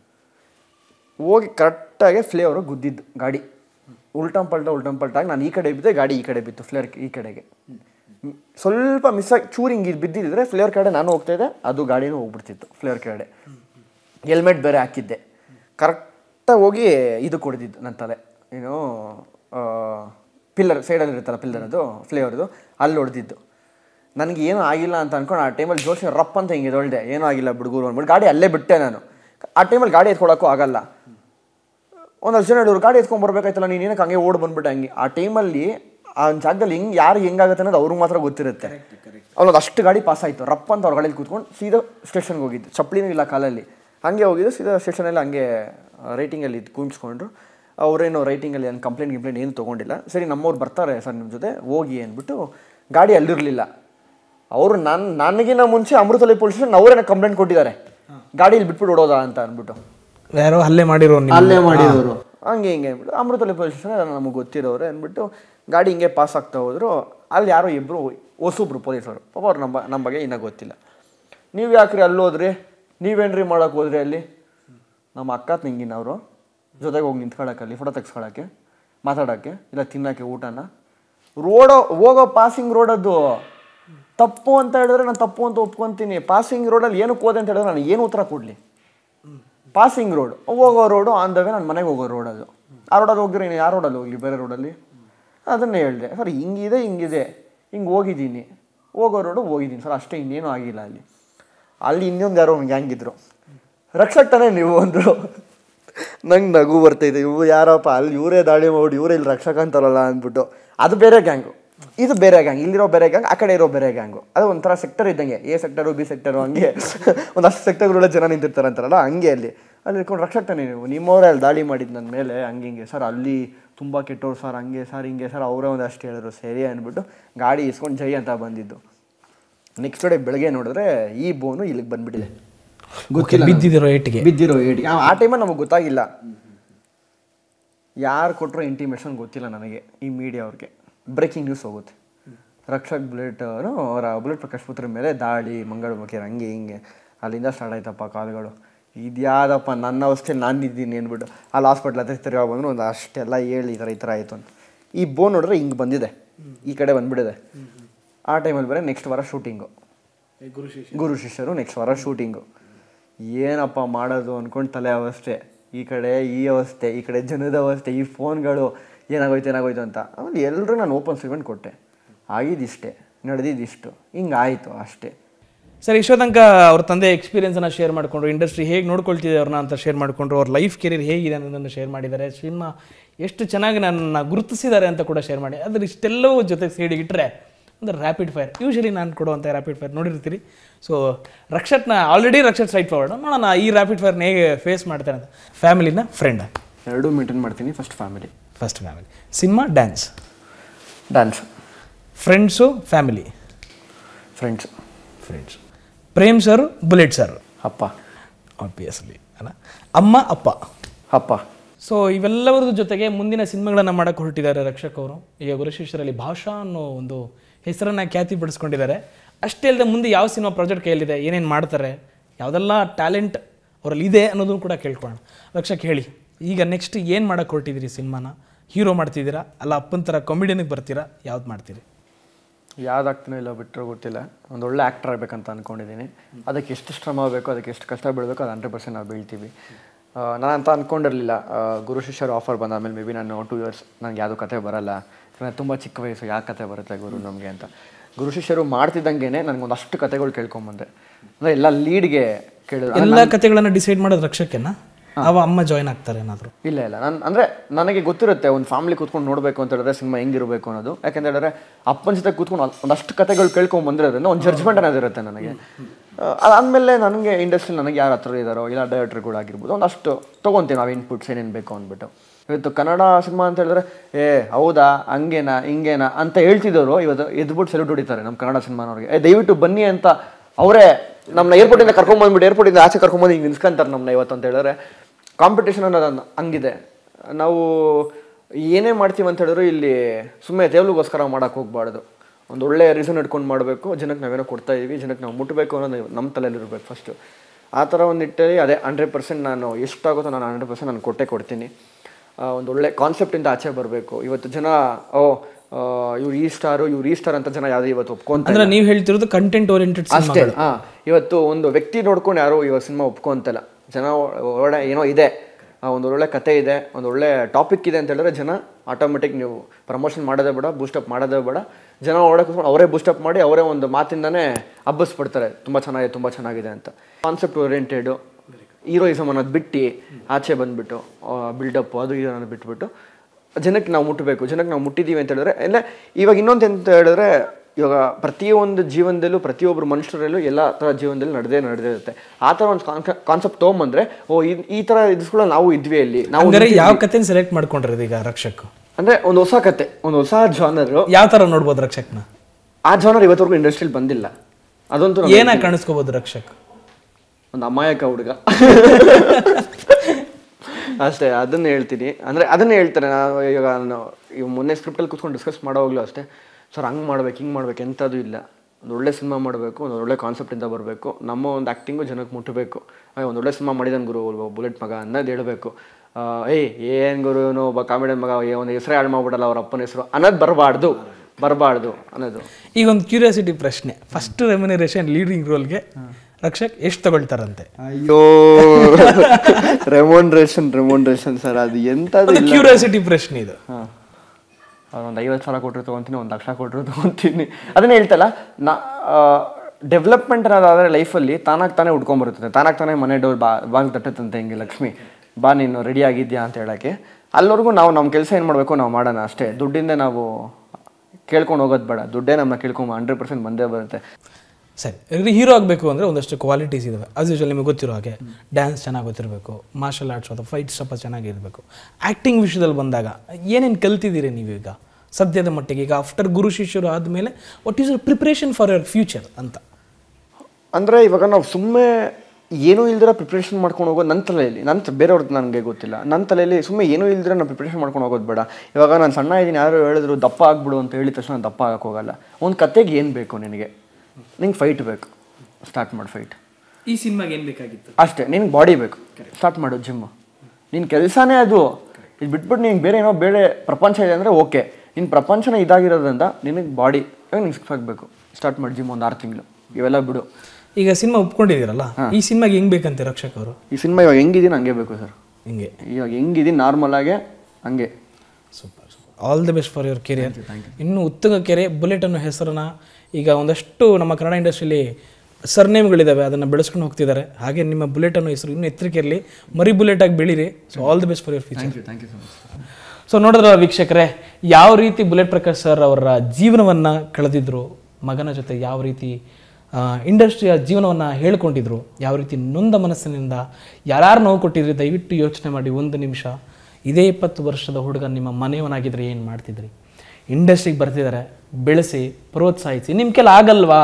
ಹೋಗಿ ಕರೆಕ್ಟಾಗಿ ಫ್ಲೇವರು ಗುದ್ದಿದ್ದು ಗಾಡಿ. ಉಲ್ಟಂಪಲ್ಟಾಗಿ ನಾನು ಈ ಕಡೆ ಬಿದ್ದೆ, ಗಾಡಿ ಈ ಕಡೆ ಬಿತ್ತು, ಫ್ಲೇರ್ ಈ ಕಡೆಗೆ. ಸ್ವಲ್ಪ ಮಿಸ್ಸಾಗಿ ಚೂರು ಹಿಂಗೆ ಬಿದ್ದಿದ್ದರೆ ಫ್ಲೇವರ್ ಕಡೆ ನಾನು ಹೋಗ್ತಾಯಿದ್ದೆ, ಅದು ಗಾಡಿನೂ ಹೋಗ್ಬಿಡ್ತಿತ್ತು ಫ್ಲೇವರ್ ಕಡೆ. ಹೆಲ್ಮೆಟ್ ಬೇರೆ ಹಾಕಿದ್ದೆ. ಕರೆಕ್ಟಾಗಿ ಹೋಗಿ ಇದು ಕೊಡ್ದಿದ್ದು ನನ್ನ ತಲೆ, ಏನು ಪಿಲ್ಲರ್ ಸೈಡಲ್ಲಿ ಇರುತ್ತಲ್ಲ ಪಿಲ್ಲರ್, ಅದು ಫ್ಲೇವರ್ದು, ಅಲ್ಲಿ ಹೊಡೆದಿದ್ದು. ನನಗೆ ಏನೂ ಆಗಿಲ್ಲ ಅಂತ ಅಂದ್ಕೊಂಡು ಆ ಟೈಮಲ್ಲಿ ಜೋಶಿ ರಪ್ ಅಂತ ಹಿಂಗೆ ಹೊಳ್ದೆ, ಏನೂ ಆಗಿಲ್ಲ ಬಿಡುಗರು ಅಂದ್ಬಿಟ್ಟು ಗಾಡಿ ಅಲ್ಲೇ ಬಿಟ್ಟೆ ನಾನು. ಆ ಟೈಮಲ್ಲಿ ಗಾಡಿ ಎತ್ಕೊಳ್ಳೋಕ್ಕೂ ಆಗಲ್ಲ. ಒಂದಷ್ಟು ಜನ ಹೇಳಿದ್ರು, ಗಾಡಿ ಎತ್ಕೊಂಡ್ಬರ್ಬೇಕಾಯ್ತಲ್ಲ ನೀನು, ಏನಕ್ಕೆ ಹಂಗೆ ಓಡ್ ಬಂದ್ಬಿಟ್ಟೆ ಹಂಗೆ. ಆ ಟೈಮಲ್ಲಿ ಆ ಜಾಗದಲ್ಲಿ ಯಾರು ಹೆಂಗಾಗುತ್ತೆ ಅನ್ನೋದು ಅವ್ರಿಗೆ ಮಾತ್ರ ಗೊತ್ತಿರುತ್ತೆ. ಅವ್ರದ್ದು ಅಷ್ಟು ಗಾಡಿ ಪಾಸ್ ಆಯಿತು. ರಪ್ಪ ಅಂತ ಅವ್ರ ಗಾಡೀಲಿ ಕೂತ್ಕೊಂಡು ಸೀದಾ ಸ್ಟೇಷನ್ಗೆ ಹೋಗಿದ್ದು, ಚಪ್ಪಲಿನೂ ಇಲ್ಲ ಕಾಲಲ್ಲಿ, ಹಂಗೆ ಹೋಗಿದ್ದು ಸೀದಾ ಸ್ಟೇಷನಲ್ಲಿ. ಹಂಗೆ ರೈಟಿಂಗಲ್ಲಿ ಇದು ಕೂಮಿಸ್ಕೊಂಡ್ರು. ಅವರೇನು ರೈಟಿಂಗಲ್ಲಿ ಏನು ಕಂಪ್ಲೇಂಟ್ ಏನು ತೊಗೊಂಡಿಲ್ಲ. ಸರಿ ನಮ್ಮವ್ರು ಬರ್ತಾರೆ ಸರ್ ನಿಮ್ಮ ಜೊತೆ ಹೋಗಿ ಅಂದ್ಬಿಟ್ಟು, ಗಾಡಿ ಅಲ್ಲಿರಲಿಲ್ಲ. ಅವರು ನನಗಿನ್ನ ಮುಂಚೆ ಅಮೃತಹಳ್ಳಿ ಪೊಲೀಸ್ ಸ್ಟೇಷನ್ ಅವರೇನ ಕಂಪ್ಲೇಂಟ್ ಕೊಟ್ಟಿದ್ದಾರೆ, ಗಾಡೀಲಿ ಬಿಟ್ಬಿಟ್ಟು ಓಡೋದಾ ಅಂತ ಅಂದ್ಬಿಟ್ಟು. ಯಾರೋ ಅಲ್ಲೇ ಮಾಡಿರೋರು ಹಂಗೆ ಹಿಂಗೆ ಅಂದ್ಬಿಟ್ಟು ಅಮೃತಹಳ್ಳಿ ಪೊಲೀಸ್ ಸ್ಟೇಷನ್ ನಮಗೆ ಗೊತ್ತಿರೋರೆ ಅಂದ್ಬಿಟ್ಟು ಗಾಡಿ ಹಿಂಗೆ ಪಾಸ್ ಆಗ್ತಾ ಹೋದ್ರು. ಅಲ್ಲಿ ಯಾರೋ ಇಬ್ಬರು ಹೊಸಬ್ರು ಪೊಲೀಸರು, ಪಾಪ ಅವ್ರು ನಮ್ಮ ಬಗ್ಗೆ ಇನ್ನೂ ಗೊತ್ತಿಲ್ಲ. ನೀವು ಯಾಕ್ರಿ ಅಲ್ಲಿ ಹೋದ್ರಿ, ನೀವೇನ್ರಿ ಮಾಡೋಕೆ ಹೋದ್ರಿ ಅಲ್ಲಿ? ನಮ್ಮ ಅಕ್ಕ ತಂಗಿನ ಅವರು ಜೊತೆಗೆ ಹೋಗಿ ನಿಂತ್ಕೊಳ್ಳೋಕೆ, ಅಲ್ಲಿ ಫೋಟೋ ತೆಗ್ಸ್ಕೊಳ್ಳೋಕ್ಕೆ, ಮಾತಾಡೋಕ್ಕೆ, ಇಲ್ಲ ತಿನ್ನೋಕ್ಕೆ ಊಟನ. ಹೋಗೋ ಪಾಸಿಂಗ್ ರೋಡದ್ದು ತಪ್ಪು ಅಂತ ಹೇಳಿದ್ರೆ ನಾನು ತಪ್ಪು ಅಂತ ಒಪ್ಕೊತೀನಿ. ಪಾಸಿಂಗ್ ರೋಡಲ್ಲಿ ಏನಕ್ಕೆ ಹೋದೆ ಅಂತ ಹೇಳಿದ್ರೆ ನಾನು ಏನು ಉತ್ತರ ಕೊಡಲಿ? ಪಾಸಿಂಗ್ ರೋಡ್, ಹೋಗೋ ರೋಡು, ಆನ್ ದ ವೇ ನನ್ನ ಮನೆಗೆ ಹೋಗೋ ರೋಡ್ ಅದು. ಆ ರೋಡಲ್ಲಿ ಹೋಗಿದ್ರೆ ಇನ್ನು ಯಾವ ರೋಡಲ್ಲಿ ಹೋಗಲಿ, ಬೇರೆ ರೋಡಲ್ಲಿ? ಅದನ್ನೇ ಹೇಳಿದೆ ಸರ್, ಹಿಂಗಿದೆ ಹಿಂಗೆ ಹೋಗಿದ್ದೀನಿ, ಹೋಗೋ ರೋಡು ಹೋಗಿದ್ದೀನಿ ಸರ್, ಅಷ್ಟೇ, ಇನ್ನೇನು ಆಗಿಲ್ಲ ಅಲ್ಲಿ ಇನ್ನೊಂದು ಯಾರೋ ಗ್ಯಾಂಗ್ ಇದ್ರು, ರಕ್ಷಕ್ ತಾನೇ ನೀವು ಅಂದರು. ನಂಗೆ ನಗು ಬರ್ತೈತೆ, ಇವು ಯಾರಪ್ಪ ಅಲ್ಲಿ ಇವರೇ ದಾಳಿ ಮಾಡಿ ಇವರೇ ಇಲ್ಲಿ ರಕ್ಷಕ ಅಂತಾರಲ್ಲ ಅಂದ್ಬಿಟ್ಟು. ಅದು ಬೇರೆ ಗ್ಯಾಂಗು, ಇದು ಬೇರೆ ಗ್ಯಾಂಗ್, ಇಲ್ಲಿರೋ ಬೇರೆ ಗ್ಯಾಂಗ್, ಆ ಕಡೆ ಇರೋ ಬೇರೆ ಗ್ಯಾಂಗು. ಅದು ಒಂಥರ ಸೆಕ್ಟರ್ ಇದ್ದಂಗೆ, ಎ ಸೆಕ್ಟರು ಬಿ ಸೆಕ್ಟರು, ಹಂಗೆ ಒಂದಷ್ಟು ಸೆಕ್ಟರ್ಗಳೆಲ್ಲ ಜನ ನಿಂತಿರ್ತಾರೆ ಅಂತಾರಲ್ಲ, ಹಂಗೆ ಅಲ್ಲಿ ಇಟ್ಕೊಂಡು ರಕ್ಷಕ್ ತಾನೇ ನೀವು, ನಿಮ್ಮವರೇ ಅಲ್ಲಿ ದಾಳಿ ಮಾಡಿದ್ದು ನನ್ನ ಮೇಲೆ, ಹಂಗೆ ಹಿಂಗೆ ಸರ್, ಅಲ್ಲಿ ತುಂಬ ಕೆಟ್ಟವ್ರು ಸರ್, ಹಂಗೆ ಸರ್ ಹಿಂಗೆ ಸರ್, ಅವರೇ ಒಂದಷ್ಟು ಹೇಳಿದ್ರು. ಸರಿ ಅಂದ್ಬಿಟ್ಟು ಗಾಡಿ ಇಸ್ಕೊಂಡು ಜೈ ಅಂತ ಬಂದಿದ್ದು. ನೆಕ್ಸ್ಟ್ ಡೇ ಬೆಳಗ್ಗೆ ನೋಡಿದ್ರೆ ಈ ಬೋನು ಇಲ್ಲಿಗೆ ಬಂದ್ಬಿಟ್ಟಿದೆ, ಬಿದ್ದಿರೋ ಏಟಿಗೆ. ಆ ಟೈಮಲ್ಲಿ ನಮಗೆ ಗೊತ್ತಾಗಿಲ್ಲ, ಯಾರು ಕೊಟ್ಟರು ಇಂಟಿಮೇಷನ್ ಗೊತ್ತಿಲ್ಲ ನನಗೆ. ಈ ಮೀಡಿಯಾ ಅವ್ರಿಗೆ ಬ್ರೇಕಿಂಗ್ ನ್ಯೂಸ್ ಹೋಗುತ್ತೆ, ರಕ್ಷಕ್ ಬುಲೆಟ್ ಪ್ರಕಾಶ್ ಪುತ್ರ ಮೇಲೆ ದಾಳಿ, ಮಂಗಳಮುಖಿ, ಹಂಗೆ ಹಿಂಗೆ. ಅಲ್ಲಿಂದ ಸ್ಟಾರ್ಟ್ ಆಯ್ತಪ್ಪ ಕಾಲ್ಗಳು. ಇದ್ಯಾದಪ್ಪ ನನ್ನ ಅವಸ್ಥೆ ನಾನಿದ್ದೀನಿ ಅಂದ್ಬಿಟ್ಟು ಅಲ್ಲಿ ಹಾಸ್ಪಿಟ್ಲ್ ಹತ್ರ ತಿರ್ಗಾ ಬಂದರು. ಒಂದು ಅಷ್ಟೆಲ್ಲ ಹೇಳಿ ಈ ಥರ ಆಯಿತು ಅಂತ. ಈ ಬೋನ್ ನೋಡಿದ್ರೆ ಹಿಂಗೆ ಬಂದಿದೆ, ಈ ಕಡೆ ಬಂದುಬಿಟ್ಟಿದೆ. ಆ ಟೈಮಲ್ಲಿ ಬೇರೆ ನೆಕ್ಸ್ಟ್ ವಾರ ಶೂಟಿಂಗು, ಗುರು ಶಿಷ್ಯರು ನೆಕ್ಸ್ಟ್ ವಾರ ಶೂಟಿಂಗು. ಏನಪ್ಪ ಮಾಡೋದು ಅಂದ್ಕೊಂಡು ತಲೆ ಅವಸ್ಥೆ, ಈ ಕಡೆ ಈ ಅವಸ್ಥೆ, ಈ ಕಡೆ ಜನದ ಅವಸ್ಥೆ, ಈ ಫೋನ್ಗಳು ಏನಾಗೋಯ್ತು ಅಂತ. ಆಮೇಲೆ ಎಲ್ಲರೂ ನಾನು ಓಪನ್ ಸ್ಟೇಟ್ಮೆಂಟ್ ಕೊಟ್ಟೆ, ಆಗಿದ್ದಿಷ್ಟೇ, ನಡೆದಿದ್ದಿಷ್ಟು, ಹಿಂಗೆ ಆಯಿತು ಅಷ್ಟೇ. ಸರ್, ಇಷ್ಟೋ ತನಕ ಅವ್ರ ತಂದೆ ಎಕ್ಸ್ಪೀರಿಯನ್ಸನ್ನು ಶೇರ್ ಮಾಡಿಕೊಂಡ್ರು, ಇಂಡಸ್ಟ್ರಿ ಹೇಗೆ ನೋಡ್ಕೊಳ್ತಿದೆ ಅವ್ರನ್ನ ಅಂತ ಶೇರ್ ಮಾಡಿಕೊಂಡ್ರು, ಅವ್ರ ಲೈಫ್ ಕೆರಿಯರ್ ಹೇಗಿದೆ ಅನ್ನೋದನ್ನು ಶೇರ್ ಮಾಡಿದ್ದಾರೆ, ಸಿನಿಮಾ ಎಷ್ಟು ಚೆನ್ನಾಗಿ ನನ್ನನ್ನು ಗುರುತಿಸಿದ್ದಾರೆ ಅಂತ ಕೂಡ ಶೇರ್ ಮಾಡಿ. ಆದರೆ ಇಷ್ಟೆಲ್ಲವೂ ಜೊತೆಗೆ ಸೈಡಿಗಿಟ್ಟರೆ ಒಂದು ರ್ಯಾಪಿಡ್ ಫೈರ್, ಯೂಶಲಿ ನಾನು ಕೊಡುವಂಥ ರ್ಯಾಪಿಡ್ ಫೈರ್ ನೋಡಿರ್ತೀರಿ. ಸೊ ರಕ್ಷಕ್ ಸ್ಟ್ರೈಟ್ ಫಾರ್ವರ್ಡ್ ನೋಡೋಣ, ಈ ರ್ಯಾಪಿಡ್ ಫೈರ್ನ ಹೇಗೆ ಫೇಸ್ ಮಾಡ್ತಾರೆ ಅಂತ. ಫ್ಯಾಮಿಲಿನ ಫ್ರೆಂಡ್ ಎರಡೂ ಮೇಂಟೈನ್ ಮಾಡ್ತೀನಿ. First family. Cinema dance. Friends family. Friends. Prem sir, bullet sir. ಅಪ್ಪ ಆಬ್ವಿಯಸ್ಲಿ ಅಲ್ಲ. ಅಮ್ಮ ಅಪ್ಪ. ಸೊ ಇವೆಲ್ಲವರ ಜೊತೆಗೆ ಮುಂದಿನ ಸಿನಿಮಾಗಳನ್ನು ಮಾಡೋಕ್ಕೆ ಹೊರಟಿದ್ದಾರೆ ರಕ್ಷಕ್ ಅವರು. ಈಗ ಗುರುಶಿಷ್ಯರಲ್ಲಿ ಭಾಷಾ ಅನ್ನೋ ಒಂದು ಹೆಸರನ್ನು ಖ್ಯಾತಿ ಪಡಿಸ್ಕೊಂಡಿದ್ದಾರೆ. ಅಷ್ಟೇ ಅಲ್ಲದೆ ಮುಂದೆ ಯಾವ ಸಿನಿಮಾ ಪ್ರಾಜೆಕ್ಟ್ ಕೈಯಲ್ಲಿದೆ, ಏನೇನು ಮಾಡ್ತಾರೆ, ಯಾವುದೆಲ್ಲ ಟ್ಯಾಲೆಂಟ್ ಅವರಲ್ಲಿ ಇದೆ ಅನ್ನೋದನ್ನು ಕೂಡ ಕೇಳ್ಕೊಳ್ಳೋಣ. ರಕ್ಷಕ್ ಹೇಳಿ, ಈಗ ನೆಕ್ಸ್ಟ್ ಏನು ಮಾಡೋಕ್ಕೆ ಹೊರಟಿದ್ದೀರಿ? ಸಿನಿಮಾನ ಹೀರೋ ಮಾಡ್ತಿದ್ದೀರಾ, ಅಲ್ಲ ಅಪ್ಪನ ಥರ ಕಾಮಿಡಿಯನಿಗೆ ಬರ್ತೀರಾ, ಯಾವ್ದು ಮಾಡ್ತೀರಿ? ಯಾವ್ದಾಗ್ತಾನೋ ಇಲ್ಲ ಬಿಟ್ಟರೆ ಗೊತ್ತಿಲ್ಲ. ಒಂದು ಒಳ್ಳೆ ಆ್ಯಕ್ಟರ್ ಆಗಬೇಕಂತ ಅಂದ್ಕೊಂಡಿದ್ದೀನಿ. ಅದಕ್ಕೆ ಎಷ್ಟು ಶ್ರಮ ಬೇಕು, ಅದಕ್ಕೆ ಎಷ್ಟು ಕಷ್ಟ ಬೀಳಬೇಕು, ಅದು 100% ನಾವು ಬೀಳ್ತೀವಿ. ನಾನು ಅಂತ ಅಂದ್ಕೊಂಡಿರಲಿಲ್ಲ. ಗುರು ಶಿಷ್ಯರು ಆಫರ್ ಬಂದಾದ್ಮೇಲೆ ಮೇ ಬಿ ನಾನು 2 years ನನಗೆ ಯಾವುದೂ ಕತೆ ಬರಲ್ಲ, ತುಂಬ ಚಿಕ್ಕ ವಯಸ್ಸು, ಯಾಕೆ ಕತೆ ಬರುತ್ತೆ ಗುರು ನಮಗೆ ಅಂತ. ಗುರು ಶಿಷ್ಯರು ಮಾಡ್ತಿದ್ದಂಗೆ ನನಗೊಂದಷ್ಟು ಕತೆಗಳು ಕೇಳ್ಕೊಂಬಂದೆ. ಅಂದರೆ ಎಲ್ಲ ಲೀಡ್ಗೆ ಕೇಳಿದ್ರು. ಎಲ್ಲ ಕತೆಗಳನ್ನು ಡಿಸೈಡ್ ಮಾಡೋದು ರಕ್ಷಕೇನಾ? ಅಮ್ಮ ಜಾಯ್ನ್ ಆಗ್ತಾರೆ ಏನಾದರೂ? ಇಲ್ಲ ನಾನು ಅಂದರೆ ನನಗೆ ಗೊತ್ತಿರುತ್ತೆ ಒಂದು ಫ್ಯಾಮಿಲಿ ಕೂತ್ಕೊಂಡು ನೋಡಬೇಕು ಅಂತ ಹೇಳಿದ್ರೆ ಸಿನಿಮಾ ಹೆಂಗಿರಬೇಕು ಅನ್ನೋದು. ಯಾಕೆಂತ ಹೇಳಿದ್ರೆ ಅಪ್ಪನ ಜೊತೆ ಕೂತ್ಕೊಂಡು ಒಂದಷ್ಟು ಕತೆಗಳು ಕೇಳ್ಕೊಂಡು ಬಂದಿರೋದ್ರಿಂದ ಒಂದು ಜಡ್ಜ್ಮೆಂಟ್ ಅನ್ನೋದಿರುತ್ತೆ ನನಗೆ. ಅದಾದಮೇಲೆ ನನಗೆ ಇಂಡಸ್ಟ್ರಿ ನನಗೆ ಯಾರು ಹತ್ರ ಇದ್ದಾರೋ ಇಲ್ಲ ಡೈರೆಕ್ಟರ್ಗಳಾಗಿರ್ಬೋದು ಒಂದಷ್ಟು ತೊಗೊತೀವಿ ನಾವು ಇನ್ಪುಟ್ಸ್ ಏನೇನು ಬೇಕು ಅಂದ್ಬಿಟ್ಟು. ಇವತ್ತು ಕನ್ನಡ ಸಿನಿಮಾ ಅಂತ ಹೇಳಿದ್ರೆ ಹೌದಾ ಹಂಗೇನಾ ಹಿಂಗೇನಾ ಅಂತ ಹೇಳ್ತಿದ್ದವರು ಇವತ್ತು ಎದ್ಬಿಟ್ಟು ಸೆಲ್ಯೂಟ್ ಹೊಡಿತಾರೆ ನಮ್ಮ ಕನ್ನಡ ಸಿನಿಮಾನವ್ರಿಗೆ. ದಯವಿಟ್ಟು ಬನ್ನಿ ಅಂತ ಅವರೇ ನಮ್ಮನ್ನ ಏರ್ಪೋರ್ಟಿಂದ ಕರ್ಕೊಂಬಂದ್ಬಿಟ್ಟು ಏರ್ಪೋರ್ಟಿಂದ ಆಚೆ ಕರ್ಕೊಂಬಂದು ಹಿಂಗೆ ನಿಲ್ಸ್ಕೊಂತಾರೆ ನಮ್ಮನ್ನ ಇವತ್ತು ಅಂತ ಹೇಳಿದ್ರೆ. ಕಾಂಪಿಟೇಷನ್ ಅನ್ನೋದು ಹಂಗಿದೆ. ನಾವು ಏನೇ ಮಾಡ್ತೀವಿ ಅಂತ ಹೇಳಿದ್ರು ಇಲ್ಲಿ ಸುಮ್ಮನೆ ತೇವಲಿಗೋಸ್ಕರ ಮಾಡೋಕ್ಕೆ ಹೋಗ್ಬಾರ್ದು. ಒಂದು ಒಳ್ಳೆ ರೀಸನ್ ಇಟ್ಕೊಂಡು ಮಾಡಬೇಕು. ಜನಕ್ಕೆ ನಾವೇನೋ ಕೊಡ್ತಾಯಿದ್ದೀವಿ, ಜನಕ್ಕೆ ನಾವು ಮುಟ್ಟಬೇಕು ಅನ್ನೋದು ನಮ್ಮ ತಲೆಯಲ್ಲಿರ್ಬೇಕು ಫಸ್ಟು. ಆ ಥರ ಒಂದು ನಿಟ್ಟಲ್ಲಿ ಅದೇ 100% ನಾನು ಎಷ್ಟಾಗುತ್ತೋ ನಾನು 100% ನಾನು ಕೊಡ್ತೀನಿ. ಒಂದು ಒಳ್ಳೆ ಕಾನ್ಸೆಪ್ಟಿಂದ ಆಚೆ ಬರಬೇಕು. ಇವತ್ತು ಜನ ಇವ್ರು ಈ ಸ್ಟಾರ್ ಅಂತ ಜನ ಯಾವುದೇ ಇವತ್ತು ಒಪ್ಕೊಂತಾರೆ. ನೀವು ಹೇಳ್ತಿರೋದು ಕಂಟೆಂಟ್ ಓರಿಯೆಂಟೆಡ್ ಅಷ್ಟೇ. ಇವತ್ತು ಒಂದು ವ್ಯಕ್ತಿ ನೋಡ್ಕೊಂಡು ಯಾರು ಇವಾಗ ಸಿನಿಮಾ ಒಪ್ಕೊಂತಲ್ಲ. ಜನ ಒಳ್ಳೆ ಏನೋ ಇದೆ, ಒಂದು ಒಳ್ಳೆ ಕತೆ ಇದೆ, ಒಂದು ಒಳ್ಳೆ ಟಾಪಿಕ್ ಇದೆ ಅಂತ ಹೇಳಿದ್ರೆ ಜನ ಆಟೋಮೆಟಿಕ್ ನೀವು ಪ್ರಮೋಷನ್ ಮಾಡೋದೇ ಬೇಡ, ಬೂಸ್ಟಪ್ ಮಾಡೋದೇ ಬೇಡ, ಜನ ಒಳ್ಳೆ ಕೂತ್ಕೊಂಡು ಅವರೇ ಬೂಸ್ಟಪ್ ಮಾಡಿ ಅವರೇ ಒಂದು ಮಾತಿಂದನೇ ಹಬ್ಬಿಸ್ಬಿಡ್ತಾರೆ ತುಂಬ ಚೆನ್ನಾಗಿದೆ ಅಂತ. ಕಾನ್ಸೆಪ್ಟ್ ಓರಿಯೆಂಟೆಡು ಹೀರೋಯಿಸಮ್ ಅನ್ನೋದು ಬಿಟ್ಟು ಆಚೆ ಬಂದುಬಿಟ್ಟು ಬಿಲ್ಡಪ್ ಅದು ಇದು ಅನ್ನೋದು ಬಿಟ್ಬಿಟ್ಟು ಜನಕ್ಕೆ ನಾವು ಮುಟ್ಟಬೇಕು. ಜನಕ್ಕೆ ನಾವು ಮುಟ್ಟಿದ್ದೀವಿ ಅಂತ ಹೇಳಿದ್ರೆ ಇಲ್ಲ. ಇವಾಗ ಇನ್ನೊಂದು ಅಂತ ಹೇಳಿದ್ರೆ ಇವಾಗ ಪ್ರತಿಯೊಂದು ಜೀವನದಲ್ಲೂ ಪ್ರತಿಯೊಬ್ಬರು ಮನುಷ್ಯರಲ್ಲೂ ಎಲ್ಲ ಥರ ಜೀವನದಲ್ಲಿ ನಡೆದೇ ಇರುತ್ತೆ. ಆ ಥರ ಒಂದು ಕಾನ್ಸೆಪ್ಟ್ ತೊಗೊಂಬಂದ್ರೆ ಈ ಥರ ಇದ್ಕೊಳ್ಳೋ ನಾವು ಇದ್ವಿ ಅಲ್ಲಿ. ನಾವು ಯಾವ ಕತೆ ಸೆಲೆಕ್ಟ್ ಮಾಡ್ಕೊಂಡ್ರೆ ಈಗ ರಕ್ಷಕ್ ಅಂದರೆ ಒಂದು ಹೊಸ ಕತೆ, ಒಂದು ಹೊಸ ಜಾನರ್. ಯಾವ ಥರ ನೋಡ್ಬೋದು ರಕ್ಷಕ್ನ? ಆ ಜಾನರ್ ಇವತ್ತವರೆಗೂ ಇಂಡಸ್ಟ್ರಿಯಲ್ಲಿ ಬಂದಿಲ್ಲ. ಅದಂತೂ ಏನಾಗಿ ಕಾಣಿಸ್ಕೋಬೋದು ರಕ್ಷಕ್? ಒಂದು ಅಮಾಯಕ ಹುಡುಗ ಅಷ್ಟೇ. ಅದನ್ನು ಹೇಳ್ತೀನಿ. ಅಂದರೆ ಅದನ್ನೇ ಹೇಳ್ತಾರೆ. ನಾನು ಮೊನ್ನೆ ಸ್ಕ್ರಿಪ್ಟಲ್ಲಿ ಕೂತ್ಕೊಂಡು ಡಿಸ್ಕಸ್ ಮಾಡೋವಾಗಲೂ ಅಷ್ಟೇ, ಸರ್ ಹಂಗೆ ಮಾಡ್ಬೇಕು ಹಿಂಗೆ ಮಾಡ್ಬೇಕು ಎಂಥದ್ದು ಇಲ್ಲ. ಒಂದು ಒಳ್ಳೆ ಸಿನಿಮಾ ಮಾಡಬೇಕು, ಒಂದು ಒಳ್ಳೆ ಕಾನ್ಸೆಪ್ಟಿಂದ ಬರಬೇಕು, ನಮ್ಮ ಒಂದು ಆ್ಯಕ್ಟಿಂಗು ಜನಕ್ಕೆ ಮುಟ್ಟಬೇಕು. ಒಂದು ಒಳ್ಳೆ ಸಿನಿಮಾ ಮಾಡಿದಾನೆ ಗುರು ಬುಲೆಟ್ ಮಗ ಅನ್ನೋದು ಹೇಳಬೇಕು. ಏನು ಗುರು ಒಬ್ಬ ಕಾಮಿಡಿಯನ್ ಮಗ ಒಂದು ಹೆಸರೇ ಹಾಳು ಮಾಡ್ಬಿಡಲ್ಲ ಅವ್ರ ಅಪ್ಪನ ಹೆಸರು ಅನ್ನೋದು ಬರಬಾರ್ದು ಅನ್ನೋದು. ಈಗ ಒಂದು ಕ್ಯೂರಿಯಾಸಿಟಿ ಪ್ರಶ್ನೆ, ಫಸ್ಟ್ ರೆಮ್ಯುನರೇಷನ್ ಲೀಡಿಂಗ್ ರೋಲ್ಗೆ ರಕ್ಷಕ್ ಎಷ್ಟು ತಗೊಳ್ತಾರಂತೆ? ಅಯ್ಯೋ ರೆಮೋನ್ರೇಷನ್ ಸರ್ ಅದು ಎಂಥದ್ದು ಕ್ಯೂರಿಯಾಸಿಟಿ ಪ್ರಶ್ನೆ ಇದು. ಒಂದು 50,000 ಕೊಟ್ಟರು ತೊಗೊತೀನಿ, 1,00,000 ಕೊಟ್ಟರು ತೊಗೊತೀನಿ. ಅದನ್ನೇ ಹೇಳ್ತಲ್ಲ ಡೆವಲಪ್ಮೆಂಟ್ ಅನ್ನೋದಾದರೆ ಲೈಫಲ್ಲಿ ತಾನೇ ಉಡ್ಕೊಂಬರುತ್ತದೆ, ತಾನೇ ಮನೆ ಡೋರ್ ಬಾಗಿಲು ತಟ್ಟತ್ತಂತೆ. ಹಿಂಗೆ ಲಕ್ಷ್ಮಿ ಬಾ ನೀನು ರೆಡಿ ಆಗಿದ್ಯಾ ಅಂತ ಹೇಳೋಕ್ಕೆ. ಅಲ್ಲಿವರೆಗೂ ನಾವು ನಮ್ಮ ಕೆಲಸ ಏನು ಮಾಡಬೇಕು ನಾವು ಮಾಡೋಣ ಅಷ್ಟೇ. ದುಡ್ಡಿಂದ ನಾವು ಕೇಳ್ಕೊಂಡು ಹೋಗೋದು ಬೇಡ, ದುಡ್ಡೇ ನಮ್ಮನ್ನ ಕೇಳ್ಕೊಂಡು 100% ಬಂದೇ ಬರುತ್ತೆ. ಸರಿ, ಹೀರೋ ಆಗಬೇಕು ಅಂದರೆ ಒಂದಷ್ಟು ಕ್ವಾಲಿಟೀಸ್ ಇದಾವೆ. ಆಸ್ ಯೂಶುವಲ್ ನಿಮಗೆ ಗೊತ್ತಿರೋ ಹಾಗೆ ಡ್ಯಾನ್ಸ್ ಚೆನ್ನಾಗಿ ಗೊತ್ತಿರಬೇಕು, ಮಾರ್ಷಲ್ ಆರ್ಟ್ಸ್ ಅಥವಾ ಫೈಟ್ ಸ್ವಲ್ಪ ಚೆನ್ನಾಗಿರಬೇಕು. ಆ್ಯಕ್ಟಿಂಗ್ ವಿಷಯದಲ್ಲಿ ಬಂದಾಗ ಏನೇನು ಕಲ್ತಿದ್ದೀರಿ ನೀವೀಗ ಸದ್ಯದ ಮಟ್ಟಿಗೆ? ಈಗ ಆಫ್ಟರ್ ಗುರು ಶಿಷ್ಯರು ಆದಮೇಲೆ what is your preparation for your future ಅಂತ? ಅಂದರೆ ಇವಾಗ ನಾವು ಸುಮ್ಮನೆ ಏನೂ ಇಲ್ದಿರ ಪ್ರಿಪ್ರೇಷನ್ ಮಾಡ್ಕೊಂಡು ಹೋಗೋದು ನನ್ನ ತಲೆಯಲ್ಲಿ, ಬೇರೆಯವ್ರದ್ದು ನನಗೆ ಗೊತ್ತಿಲ್ಲ. ನನ್ನ ತಲೆಯಲ್ಲಿ ಸುಮ್ಮನೆ ಏನೂ ಇಲ್ದಿರ ನಾನು ಪ್ರಿಪ್ರೇಷನ್ ಮಾಡ್ಕೊಂಡು ಹೋಗೋದು ಬೇಡ. ಇವಾಗ ನಾನು ಸಣ್ಣ ಇದ್ದೀನಿ, ಯಾರು ಹೇಳಿದ್ರು ದಪ್ಪ ಆಗ್ಬಿಡು ಅಂತ ಹೇಳಿದ ತಕ್ಷಣ ನಾನು ದಪ್ಪ ಆಗಕ್ಕೆ ಹೋಗಲ್ಲ. ಒಂದು ಕತೆಗೆ ಏನು ಬೇಕು ನಿನಗೆ ಫೈಟ್ ಬೇಕು, ಸ್ಟಾರ್ಟ್ ಮಾಡಿ ಫೈಟ್. ಈ ಸಿನಿಮಾಗೆ ಏನು ಬೇಕಾಗಿತ್ತು ಅಷ್ಟೇ. ನಿನ್ಗೆ ಬಾಡಿ ಬೇಕು, ಸ್ಟಾರ್ಟ್ ಮಾಡು ಜಿಮ್ಮು. ನಿನ್ನ ಕೆಲಸನೇ ಅದು. ಇದು ಬಿಟ್ಬಿಟ್ಟು ನಿನ್ಗೆ ಬೇರೆ ಏನೋ ಬೇರೆ ಪ್ರಪಂಚ ಇದೆ ಅಂದರೆ ಓಕೆ. ನಿನ್ನ ಪ್ರಪಂಚನೇ ಇದಾಗಿರೋದ್ರಿಂದ ನಿನಗೆ ಬಾಡಿ ನಿನ್ಗೆ ಸಿಕ್ಸ್ ಆಗಬೇಕು, ಸ್ಟಾರ್ಟ್ ಮಾಡಿ ಜಿಮ್. ಒಂದು 6 ತಿಂಗಳು ಇವೆಲ್ಲ ಬಿಡು. ಈಗ ಸಿನಿಮಾ ಒಪ್ಕೊಂಡಿದ್ದೀರಲ್ಲ, ಈ ಸಿನಿಮಾಗೆ ಹೆಂಗೆ ಬೇಕಂತೆ ರಕ್ಷಕ್ ಅವರು? ಈ ಸಿನಿಮಾ ಇವಾಗ ಹೆಂಗಿದ್ದೀನಿ ಹಂಗೆ ಬೇಕು ಸರ್. ಹಿಂಗೆ ಇವಾಗ ಹೆಂಗಿದ್ದೀನಿ ನಾರ್ಮಲ್ ಆಗಿ ಹಂಗೆ. Super. All the best for your career. ಇನ್ನೂ ಉತ್ತುಂಗ ಕೆರೆ ಬುಲೆಟ್ ಅನ್ನೋ ಹೆಸರನ್ನು ಈಗ ಒಂದಷ್ಟು ನಮ್ಮ ಕನ್ನಡ ಇಂಡಸ್ಟ್ರಿಯಲ್ಲಿ ಸರ್ನೇಮ್ಗಳಿದ್ದಾವೆ, ಅದನ್ನು ಬೆಳೆಸ್ಕೊಂಡು ಹೋಗ್ತಿದ್ದಾರೆ. ಹಾಗೆ ನಿಮ್ಮ ಬುಲೆಟ್ ಅನ್ನೋ ಹೆಸರು ಇನ್ನೂ ಎತ್ತರಕ್ಕೆ ಇರಲಿ, ಮರಿ ಬುಲೆಟಾಗಿ ಬೆಳೀರಿ. So all the best for your future. Thank you so much. So ನೋಡಿದ್ರ ವೀಕ್ಷಕರೇ, ಯಾವ ರೀತಿ ಬುಲೆಟ್ ಪ್ರಕಾಶ್ ಸರ್ ಅವರ ಜೀವನವನ್ನು ಕಳೆದಿದ್ರು, ಮಗನ ಜೊತೆ ಯಾವ ರೀತಿ ಇಂಡಸ್ಟ್ರಿಯ ಜೀವನವನ್ನು ಹೇಳ್ಕೊಂಡಿದ್ರು, ಯಾವ ರೀತಿ ನೊಂದ ಮನಸ್ಸಿನಿಂದ ಯಾರು ನೋವು ಕೊಟ್ಟಿದ್ರಿ ದಯವಿಟ್ಟು ಯೋಚನೆ ಮಾಡಿ. 1 ನಿಮಿಷ ಇದೇ 20 ವರ್ಷದ ಹುಡುಗ ನಿಮ್ಮ ಮನೆಯವನಾಗಿದ್ದರೆ ಏನು ಮಾಡ್ತಿದ್ರಿ? ಇಂಡಸ್ಟ್ರಿಗೆ ಬರ್ತಿದ್ದಾರೆ, ಬೆಳೆಸಿ ಪ್ರೋತ್ಸಾಹಿಸಿ. ನಿಮ್ಮ ಕೆಲ ಆಗಲ್ವಾ,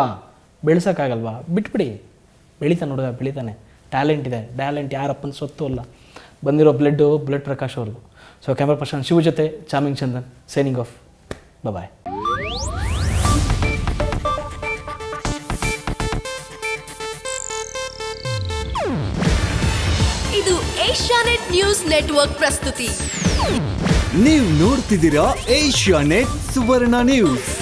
ಬೆಳೆಸೋಕ್ಕಾಗಲ್ವಾ, ಬಿಟ್ಬಿಡಿ. ಬೆಳಿತಾನೆ ಹುಡುಗ, ಬೆಳಿತಾನೆ. ಟ್ಯಾಲೆಂಟ್ ಇದೆ, ಟ್ಯಾಲೆಂಟ್ ಯಾರಪ್ಪನ ಸ್ವತ್ತು ಅಲ್ಲ. ಬಂದಿರೋ ಬ್ಲಡ್ ಪ್ರಕಾಶ್ ಅವ್ರಿಗೂ. ಸೊ ಕ್ಯಾಮ್ರಾ ಪರ್ಸನ್ ಶಿವ ಜೊತೆ charming Chandan signing off. Bye. ಇದು ಏಷ್ಯಾನೆಟ್ ನ್ಯೂಸ್ ನೆಟ್ವರ್ಕ್ ಪ್ರಸ್ತುತಿ. ನೀವು ನೋಡ್ತಿದ್ದೀರಾ ಏಷ್ಯಾನೆಟ್ ಸುವರ್ಣ ನ್ಯೂಸ್.